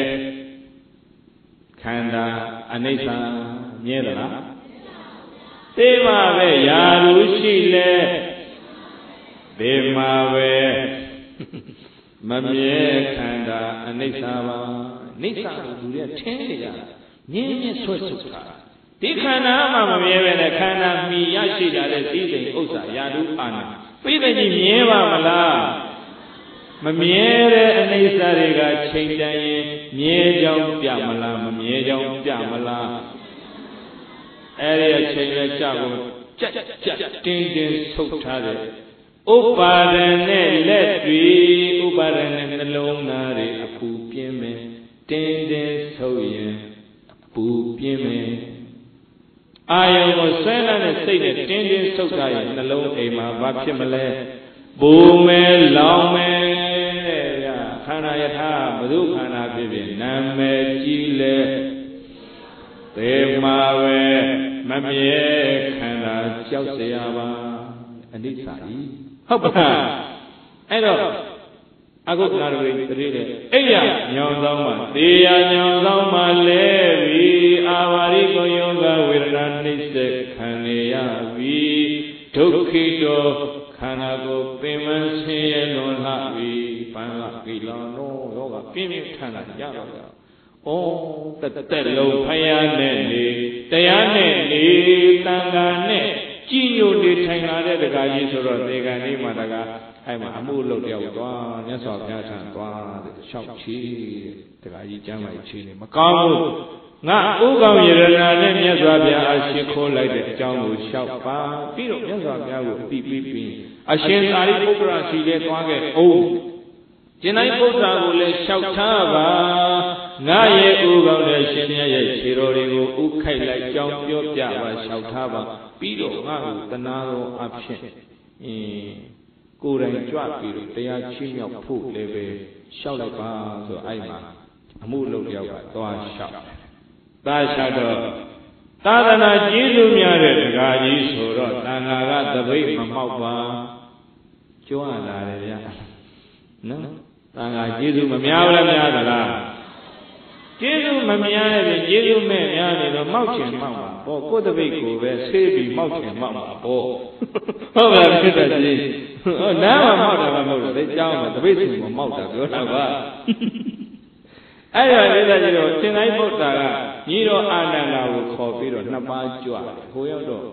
ခန္ဓာအနိစ္စမြဲသလားသေမှာပဲယာရုရှိလဲသေမှာပဲမမြဲခန္ဓာအနိစ္စပါအနိစ္စကိုလူတွေထင်းနေကြတာမြင်းမြင်းဆွဲဆွတ်တာဒီခန္ဓာမှမမြဲပဲနဲ့ခန္ဓာမီရရှိကြတဲ့သိစိတ်ဥစ္စာယာရုအာနာပြိတ္တိကြီးမြဲပါမလားမမြဲတဲ့အနိစ္စတွေကချိန်တန်ရင်မြဲကြောင်းပြမလားမမြဲကြောင်းပြမလားအဲ့ဒီအချိန်လဲကြကိုကြက်ကြက်တင်းတင်းဆုပ်ထားတယ်ဥပါဒဏ်နဲ့လက်တွေဥပါဒဏ်နဲ့နှလုံးသားတွေအပူပြင်းမယ်တင်းတင်းဆုပ်ရင်အပူပြင်းမယ်အာယုံကိုဆွဲလန်းတဲ့စိတ်နဲ့တင်းတင်းဆုပ်ထားရင်နှလုံးအိမ်မှာဘာဖြစ်မလဲပူမယ်လောင်မယ်ဗျာခန္ဓာယထာဘုသူခန္ဓာဖြစ်ဖြစ်နာမည်ကြီးလဲသေမှာပဲမမြဲခန္ဓာကြောက်เสียပါအနိစ္စကြီးဟုတ်ပါလားအဲ့တော့အခုနာရဝိတ္တိတဲ့အဲ့ရညောင်ဆောင်မှာသေရညောင်ဆောင်မှာလဲပြီအာဝရိကောယောဂဝေဒနာနှိစ္စခံရပြီဒုက္ခိတောခန္ဓာကိုပင်မဆင်းရဲလွန်လှပြီပန်းကကိလောနောယောဂပြင်းပြထန်လာရတော့ဩဩတက်တက်လုံးဖယားနဲ့နေတရားနဲ့နေတန်ခါနဲ့ကြည်ညိုနေထိုင်လာတဲ့တကားကြီးဆိုတော့ဒီကနေ့မှတကားအဲ့မှာအမှုလုပ်တယောက်သွားမြတ်စွာဘုရားထံသွားတဲ့ရှောက်ချီတကားကြီးကျမ်းလိုက်ချီနေမကောင်းဘူးငါဥကောင်ရတနာနဲ့မြတ်စွာဘုရားအရှင်ခိုးလိုက်တဲ့အကြောင်းကိုလျှောက်ပါပြီးတော့မြတ်စွာဘုရားကိုအတိပြီးပြီးအရှင်သာရိပုတ္တရာစီလည်းသွားခဲ့အောင်ကျင်တိုင်းပုတ္တရာကိုလည်းလျှောက်ထားပါငါရဲ့ဥကောင်တဲ့ရှင်မြတ်ရဲ့ခြေတော်တွေကိုဥခိုက်လိုက်ကြောင်းပြောပြပါလျှောက်ထားပါပြီးတော့ငါ့ကိုတနာတော်အဖြစ်အင်းကိုယ်တိုင်ကြွပြီးတော့တရားချင်းမြောက်ဖို့လည်းပဲလျှောက်လိုက်ပါဆိုအဲ့မှာအမှုလုပ်တယောက်ကသွားလျှောက်သာလျှောက်တော့သာသနာကျေးဇူးများတဲ့ဒကာကြီးဆိုတော့တန်ခါကသပိတ်မမောက်ပါကြွလာတယ်ဗျာနော်တန်ခါကျေးဇူးမများဘူးလားများသလားကျေးဇူးမများတဲ့ကျေးဇူးမဲ့များနေတော့မောက်ချင်မောက်ပါပေါ့ကိုယ်တပိတ်ကိုပဲဆေးပြီးမောက်ချင်မောက်ပါပေါ့ဟုတ်ပါပြီတည်းဟောနားမှာမောက်တာမဟုတ်ဘူးသိကြောင်းမှာတပိတ်စီမမောက်တာပြောတာပါအဲ့ရတဲ့ကြီးတော့သင်္တိုင်းဗုဒ္ဓကညီတော်အာနန္ဒာကိုခေါ်ပြီးတော့နှစ်ပါးကြွတယ်ဟိုရောက်တော့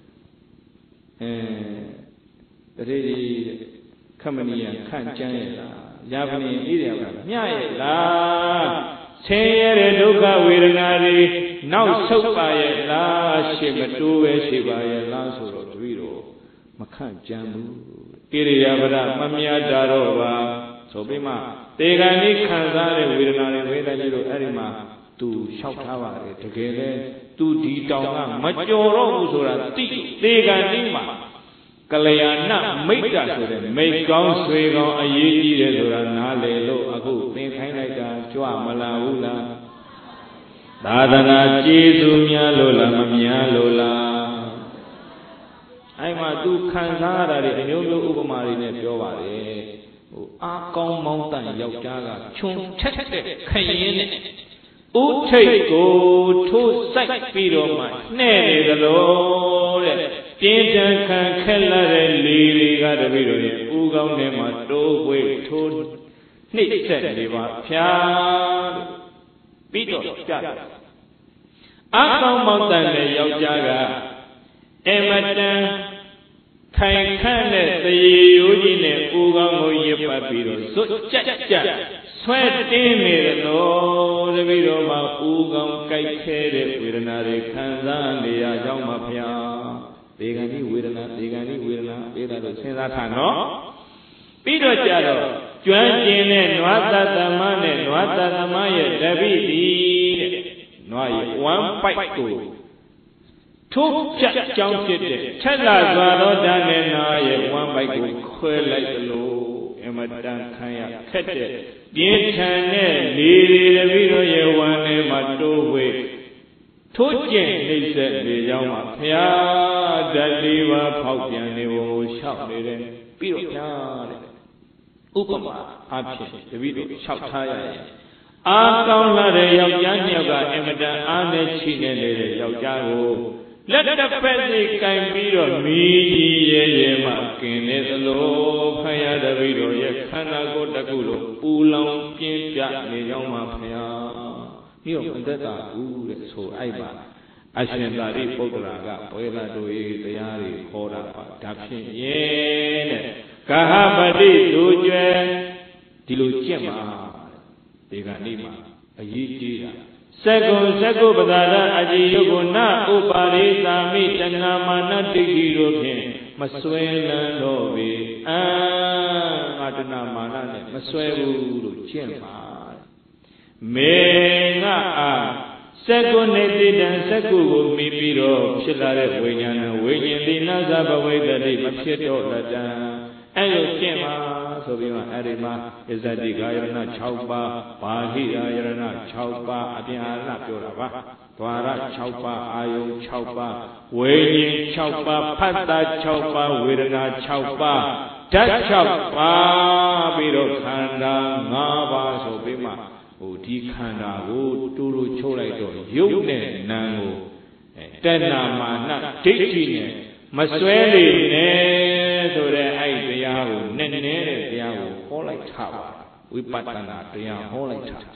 အဲတတိကြီးခမဏီယခန့်ကျမ်းရဲ့လားယာပနိဣရိယာကမျှရဲ့လားဆင်းရဲတဲ့ဒုက္ခဝေဒနာတွေနောက်ဆုတ်ပါရဲ့လားရှေ့မတိုးပဲရှိပါရဲ့လားဆိုတော့တပည့်တော်မခန့်ကျမ်းဘူးဣရိယာပဒမမြတ်တာတော့ပါဆိုပြီးမှတေဂန်ဤခံစားတဲ့ဝေဒနာတွေဝေဒနာကြီးတို့အဲ့ဒီမှာသူလျှောက်ထားပါတယ်တကယ်လဲသူဒီတောင်ကမကြော်တော့ဘူးဆိုတာတိတေဂန်ဤမှာကလျာဏမိတ်တာဆိုတဲ့မိတ်ကောင်းဆွေကောင်းအရေးကြီးတယ်ဆိုတာနားလည်လို့အခုသင်ခိုင်းလိုက်တာကြွမလာဘူးလားသာသနာကျေးဇူးများလို့လားမများလို့လားအဲ့မှာသူခံစားရတာတွေအမျိုးမျိုးဥပမာတွေနဲ့ပြောပါတယ်ဟိုအာကောင်းမောင်းတန်ယောက်ျားကခြုံထက်တဲ့ခရင်နဲ့ဥထိတ်ကိုထိုးစိုက်ပြီးတော့မှနှဲ့နေသလိုတဲ့ပြင်းထန်ခံခက်လာတဲ့လေတွေကတပည့်တော်ရဲ့ဥကောင်းထဲမှာတိုးဝေးထိုးနှိမ့်ဆက်နေပါဖြာပြီးတော့ကြတယ်အာကောင်းမောင်းတန်တဲ့ယောက်ျားကအမတန်ခိုင်ခန့်တဲ့သေရိုးကြီးနဲ့ဥကောင်းကိုရစ်ပတ်ပြီးတော့ဇွတ်ကြက်ကြက်ဆွဲတင်းနေတယ်လို့တပည့်တော်မှာဥကောင်းကြိုက်ခဲတဲ့ဝေဒနာတွေခံစားနေရကြောင်းပါဗျာဒေဂန်ဒီဝေဒနာဒေဂန်ဒီဝေဒနာပေးတာလို့စဉ်းစားထားနော်ပြီးတော့ကြတော့ကျွမ်းကျင်တဲ့နွားတသမနဲ့နွားတသမရဲ့တပိတိတဲ့နွားရဲ့ဝမ်းပိုက်ကိုထိုးဖြတ်ကြောင်းဖြစ်တဲ့ထက်လာစွာသောဓာတ်နဲ့နာရဲ့ဝမ်းပိုက်ကိုခွဲလိုက်သလိုအမတန်ခံရခက်တဲ့ပြင်းထန်တဲ့လေတွေတပည့်တော်ရဲ့ဝမ်းထဲမှာတိုးဝေးထိုးကျင့်နှိမ့်ဆက်နေကြောင်းမှာဘုရားဓာတ်လေးပါးဖောက်ပြန်နေဖို့လျှောက်နေတယ်ပြီးတော့ဘုရားတဲ့ဥပမာအဖြစ်တပည့်တော်လျှောက်ထားရရင်အာကောင်းလာတဲ့ယောက်ျားနှစ်ယောက်ကအမတန်အားနဲ့ချိနေနေတဲ့ယောက်ျားကိုလက်တစ်ဖက်စီကင်ပြီးတော့မီးကြီးရဲရဲမှกินနေသလိုဖယားတပည့်တော်ရဲ့ခန္ဓာကိုယ်တစ်ခုလုံးပူလောင်ပြင်းပြနေကြောင်းမှာဖယားပြီးတော့အသက်တာဦးတဲ့ဆိုအဲ့ပါအရှင်သာရိပုတ္တရာကဘွေလာတို့၏တရားတွေခေါ်တာပါဒါဖြင့်ရဲ့တဲ့ကာဟပတိသူကျွဲဒီလိုကြက်မှာဒီကနေ့မှာအရေးကြီးတာစက္ကုစက္ကုပဒါရအကြည်ယုကိုနဥပါရိသာမိတဏမာနတိဋ္ဌိတို့ဖြင့်မဆွဲလန်းတော့ပေအာငါတဏမာနနဲ့မဆွဲဘူးလို့ကျင့်ပါမေငါအားစက္ကုနေတိတံစက္ကုကိုမိပြီးတော့ဖြစ်လာတဲ့ဝိညာဏဝိညာဉ်တိနာဇဘဝိတ္တိမဖြစ်တော့တတံအဲ့လိုကျင့်ပါဆိုပြီးမှအဲ့ဒီမှာဣဇတိကာယရဏ၆ပါးဘာဟိရာယရဏ၆ပါးအပြင်အာရဏပြောတာပါဒွါရ၆ပါးအာယုံ၆ပါးဝိညာဉ်၆ပါးဖတ်တာ၆ပါးဝေဒနာ၆ပါးဓာတ်၆ပါးပြီးတော့ခန္ဓာ၅ပါးဆိုပြီးမှဟိုဒီခန္ဓာကိုတူတူချုပ်လိုက်တော့ရုပ်နဲ့နာမ်ကိုတဏမာနဒိဋ္ဌိနဲ့မစွဲလေနဲ့ဆိုတဲ့အဲ့တရားကိုနည်းနည်းတဲ့တရားကိုဟောလိုက်တာပါဝိပဿနာတရားဟောလိုက်တာ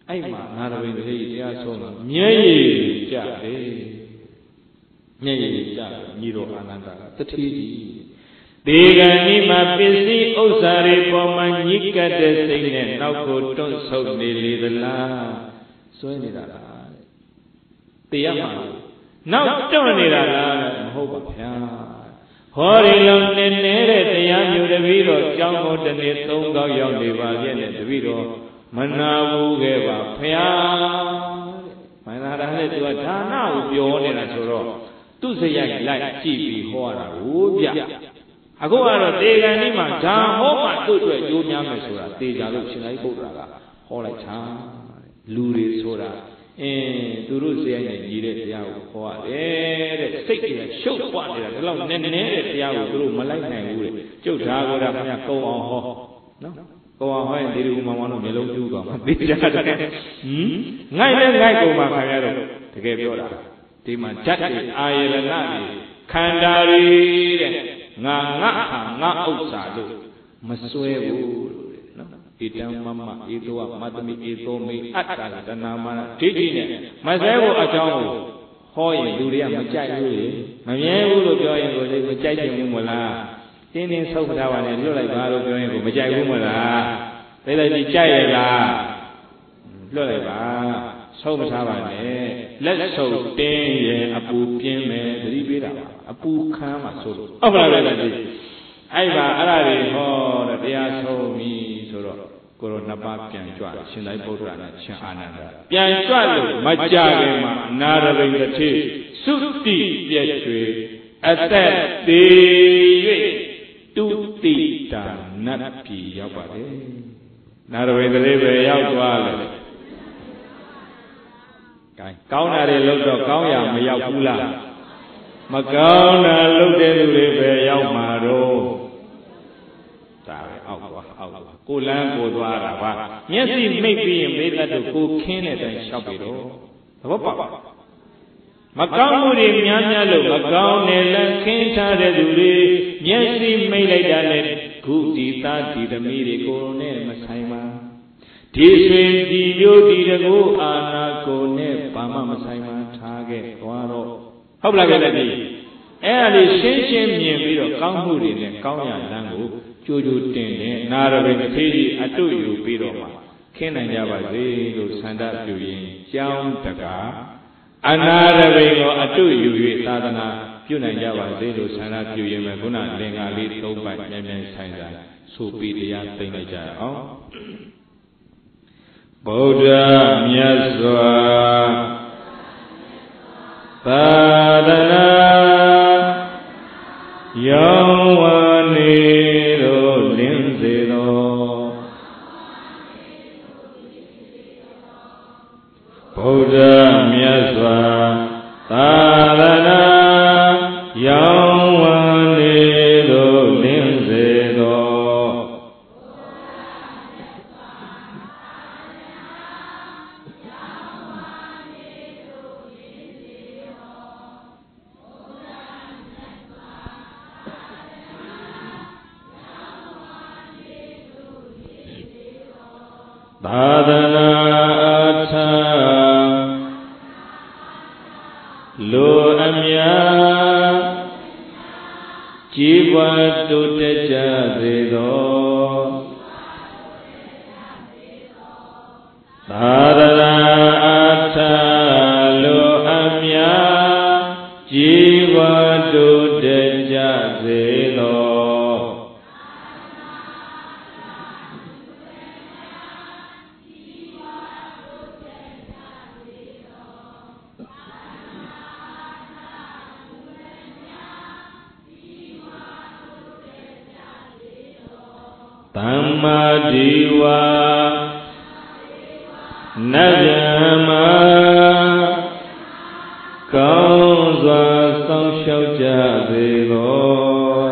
အဲ့မှာနာရဝိတ္တိတရားဆုံးတော့မျက်ရည်ကျတယ်မျက်ရည်ကျညီတော်အာနန္ဒာတတိကြီးဒေဂန်ဒီမှာပစ္စည်းဥစ္စာတွေပေါ်မှာညှိကပ်တဲ့စိတ်နဲ့နောက်ကိုတွန့်ဆုတ်နေလေသလားစွဲနေတာလားတရားမှာနောက်တွန့်နေတာလားမဟုတ်ပါဗျာဟောဒီလုံးနဲ့နေတဲ့တရားမျိုးတပည့်တော်ကြောင်းကိုတနေ့သုံးကောက်ရောက်နေပါရဲ့နဲ့တပည့်တော်မနာဘူးခဲ့ပါဗျာမနာတာနဲ့သူကဒါနကိုပြောနေတာဆိုတော့သူ့စရိုက်လိုက်ကြည့်ပြီးဟောတာဟုတ်ဗျအခုကတော့တေဂန်ဒီမှာဓာဟောမှသူ့အတွက်ကျိုးများမယ်ဆိုတာတေချာလို့ရှင်သာရိပုတ္တရာကဟောလိုက်တာလူတွေဆိုတာအင်းသူတို့စရိုက်နဲ့ညီတဲ့တရားကိုဟောရတယ်တဲ့စိတ်ကြီးရှုပ်ပွားနေတာဒီလောက်နည်းနည်းတဲ့တရားကိုသူတို့မလိုက်နိုင်ဘူးတဲ့ကျုပ်ဓာကိုယ်ကခင်ဗျာကုံအောင်ဟောနော်ကုံအောင်ဟောရင်ဒီလိုမှမောင်တို့မျိုးလုံးကျူးသွားမှာသိကြတယ်ဟင်ငိုက်လဲငိုက်ကုန်မှာခင်ဗျားတို့တကယ်ပြောတာဒီမှာဓာတ်တွေအာယရဏတွေခန္ဓာတွေတဲ့ငါငါဟာငါဥစ္စာလို့မစွဲဘူးနော်ဣတံမမဧတောမတ္တမိဧတောမေအတ္တတဏမာနဒိဋ္ဌိနဲ့မစွဲဘူးအကြောင်းကိုဟောရင်လူတွေကမကြိုက်ဘူးလေမမြဲဘူးလို့ပြောရင်ကိုယ်မကြိုက်ချင်ဘူးမလားတင်းတင်းဆုပ်ထားပါနဲ့လွတ်လိုက်ပါလို့ပြောရင်ကိုမကြိုက်ဘူးမလားသိလိုက်ပြီးကြိုက်ရလားလွတ်လိုက်ပါဆုပ်မထားပါနဲ့လက်ဆုပ်တင်းရင်အပူပြင်းမယ်သတိပေးတာပါအပူခမ်းမှာဆိုလို့ဟုတ်ပါလားဗျာဒီအဲ့ပါအဲ့ဒါတွေဟောတော့တရားဆုံးပြီဆိုတော့ကိုရောနှစ်ပါးပြန်ကြွရှင်သာရိပုတ္တရာနဲ့ရှင်အာနန္ဒာပြန်ကြွလို့မကြခင်မှာနာရဝိတ္တိသုတိပြည့်ရွှေအသက်သေး၍တုတိတာနတ်ပြည်ရောက်ပါတယ်နာရဝိတ္တိပဲရောက်သွားတယ်ကောင်းတာတွေလို့တော့ကောင်းရမရောက်ဘူးလားမကောင်းတာလုပ်တဲ့လူတွေပဲရောက်မှာတော့ဒါပဲအောက်သွားအောက်သွားကိုလန်းကိုသွားတာပါမျက်စိမိတ်ပြီးရင်မေတ္တာတို့ကိုခင်းတဲ့တိုင်လျှောက်ပြီတော့သဘောပေါက်မကောင်းမှုတွေများများလို့မကောင်းတဲ့လက်ခင်းထားတဲ့သူတွေမျက်စိမိတ်လိုက်တာနဲ့ဂုတိသားဒီသမီးတွေကိုနဲ့မဆိုင်ပါဒီဆွေဒီမျိုးဒီတကူအာနာကိုနဲ့ဘာမှမဆိုင်မှထားခဲ့သွားတော့ဟုတ်လားကြတဲ့ဒီအဲ့ဒါလေးရှင်းရှင်းမြင်ပြီးတော့ကောင်းမှုတွေနဲ့ကောင်းရလမ်းကိုကြိုးကြိုးတင်တယ်နာရဝိတ္တိကြီးအတုယူပြီးတော့မှခင်းနိုင်ကြပါစေလို့ဆန္ဒပြုရင်ကြောင်းတကားအနာရဝိကိုအတုယူ၍သာသနာပြုနိုင်ကြပါစေလို့ဆန္ဒပြုရင်ပဲခုနလင်္ကာလေးသုံးပိုက်မြန်မြန်ဆိုင်ဆိုင်ဆိုပြီးတရားသိမ့်လိုက်ကြအောင်ဗုဒ္ဓမြတ်စွာသာသနာယောဝနေတို့လင်းစေသောဗုဒ္ဓမြတ်စွာသာသနာယောဝနေတို့လင်းစေသောသာသနာအထလိုအမြကြီးပွားတိုးတက်ကြစေသောသာသနာအထလိုအမြကြီးပွားတိုးတက်ကြစေသောသမ္မာဒီဝါနဗျမကောင်းစွာစောင့်ရှောက်ကြစေသော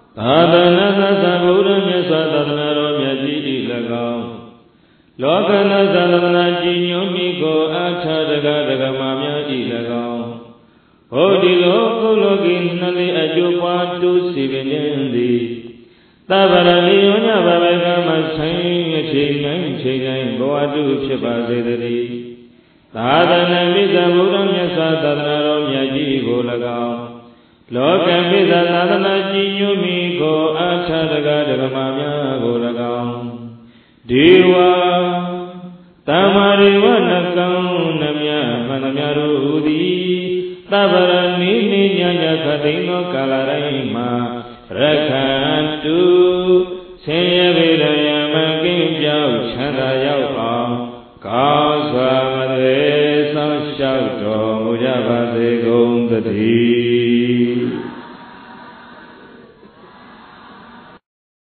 သာသနာ့သံဃာဘုရားမြတ်စွာသာသနာတော်မြတ်ကြီးဤ၎င်းလောကနာသာသနာကြည်ညိုမိကိုအားထားတကားတကမာများဤ၎င်းဟောဒီလိုကုလောကီနှလေးအကျိုးပွားတူးစီပင်သည်သဗ္ဗရဏိယောညဘဘကမဆိုင်အချိန်တိုင်းချိန်တိုင်းဘဝတုဖြစ်ပါစေတည်းသာသနာ့မိစ္ဆာဘုရားမြတ်စွာသာသနာတော်မြတ်ကြီးကို၎င်းလောကမိစ္ဆာသာသနာကြည်ညိုမိကိုအားထားတကားတကမာများကို၎င်းဒေဝတမ္မာရိဝနကံနမြမန္တမြတို့သည်သဗ္ဗရဏိနိညာညခတိန်သောကာလတိုင်းမှာရခန္တုဆင်းရဲဗေဒယမကင်းပြောက်ချမ်းသာရောက်အောင်ကောင်းစွာမသွေဆောင်လျှောက်တော်မူကြပါစေကုန်သတည်း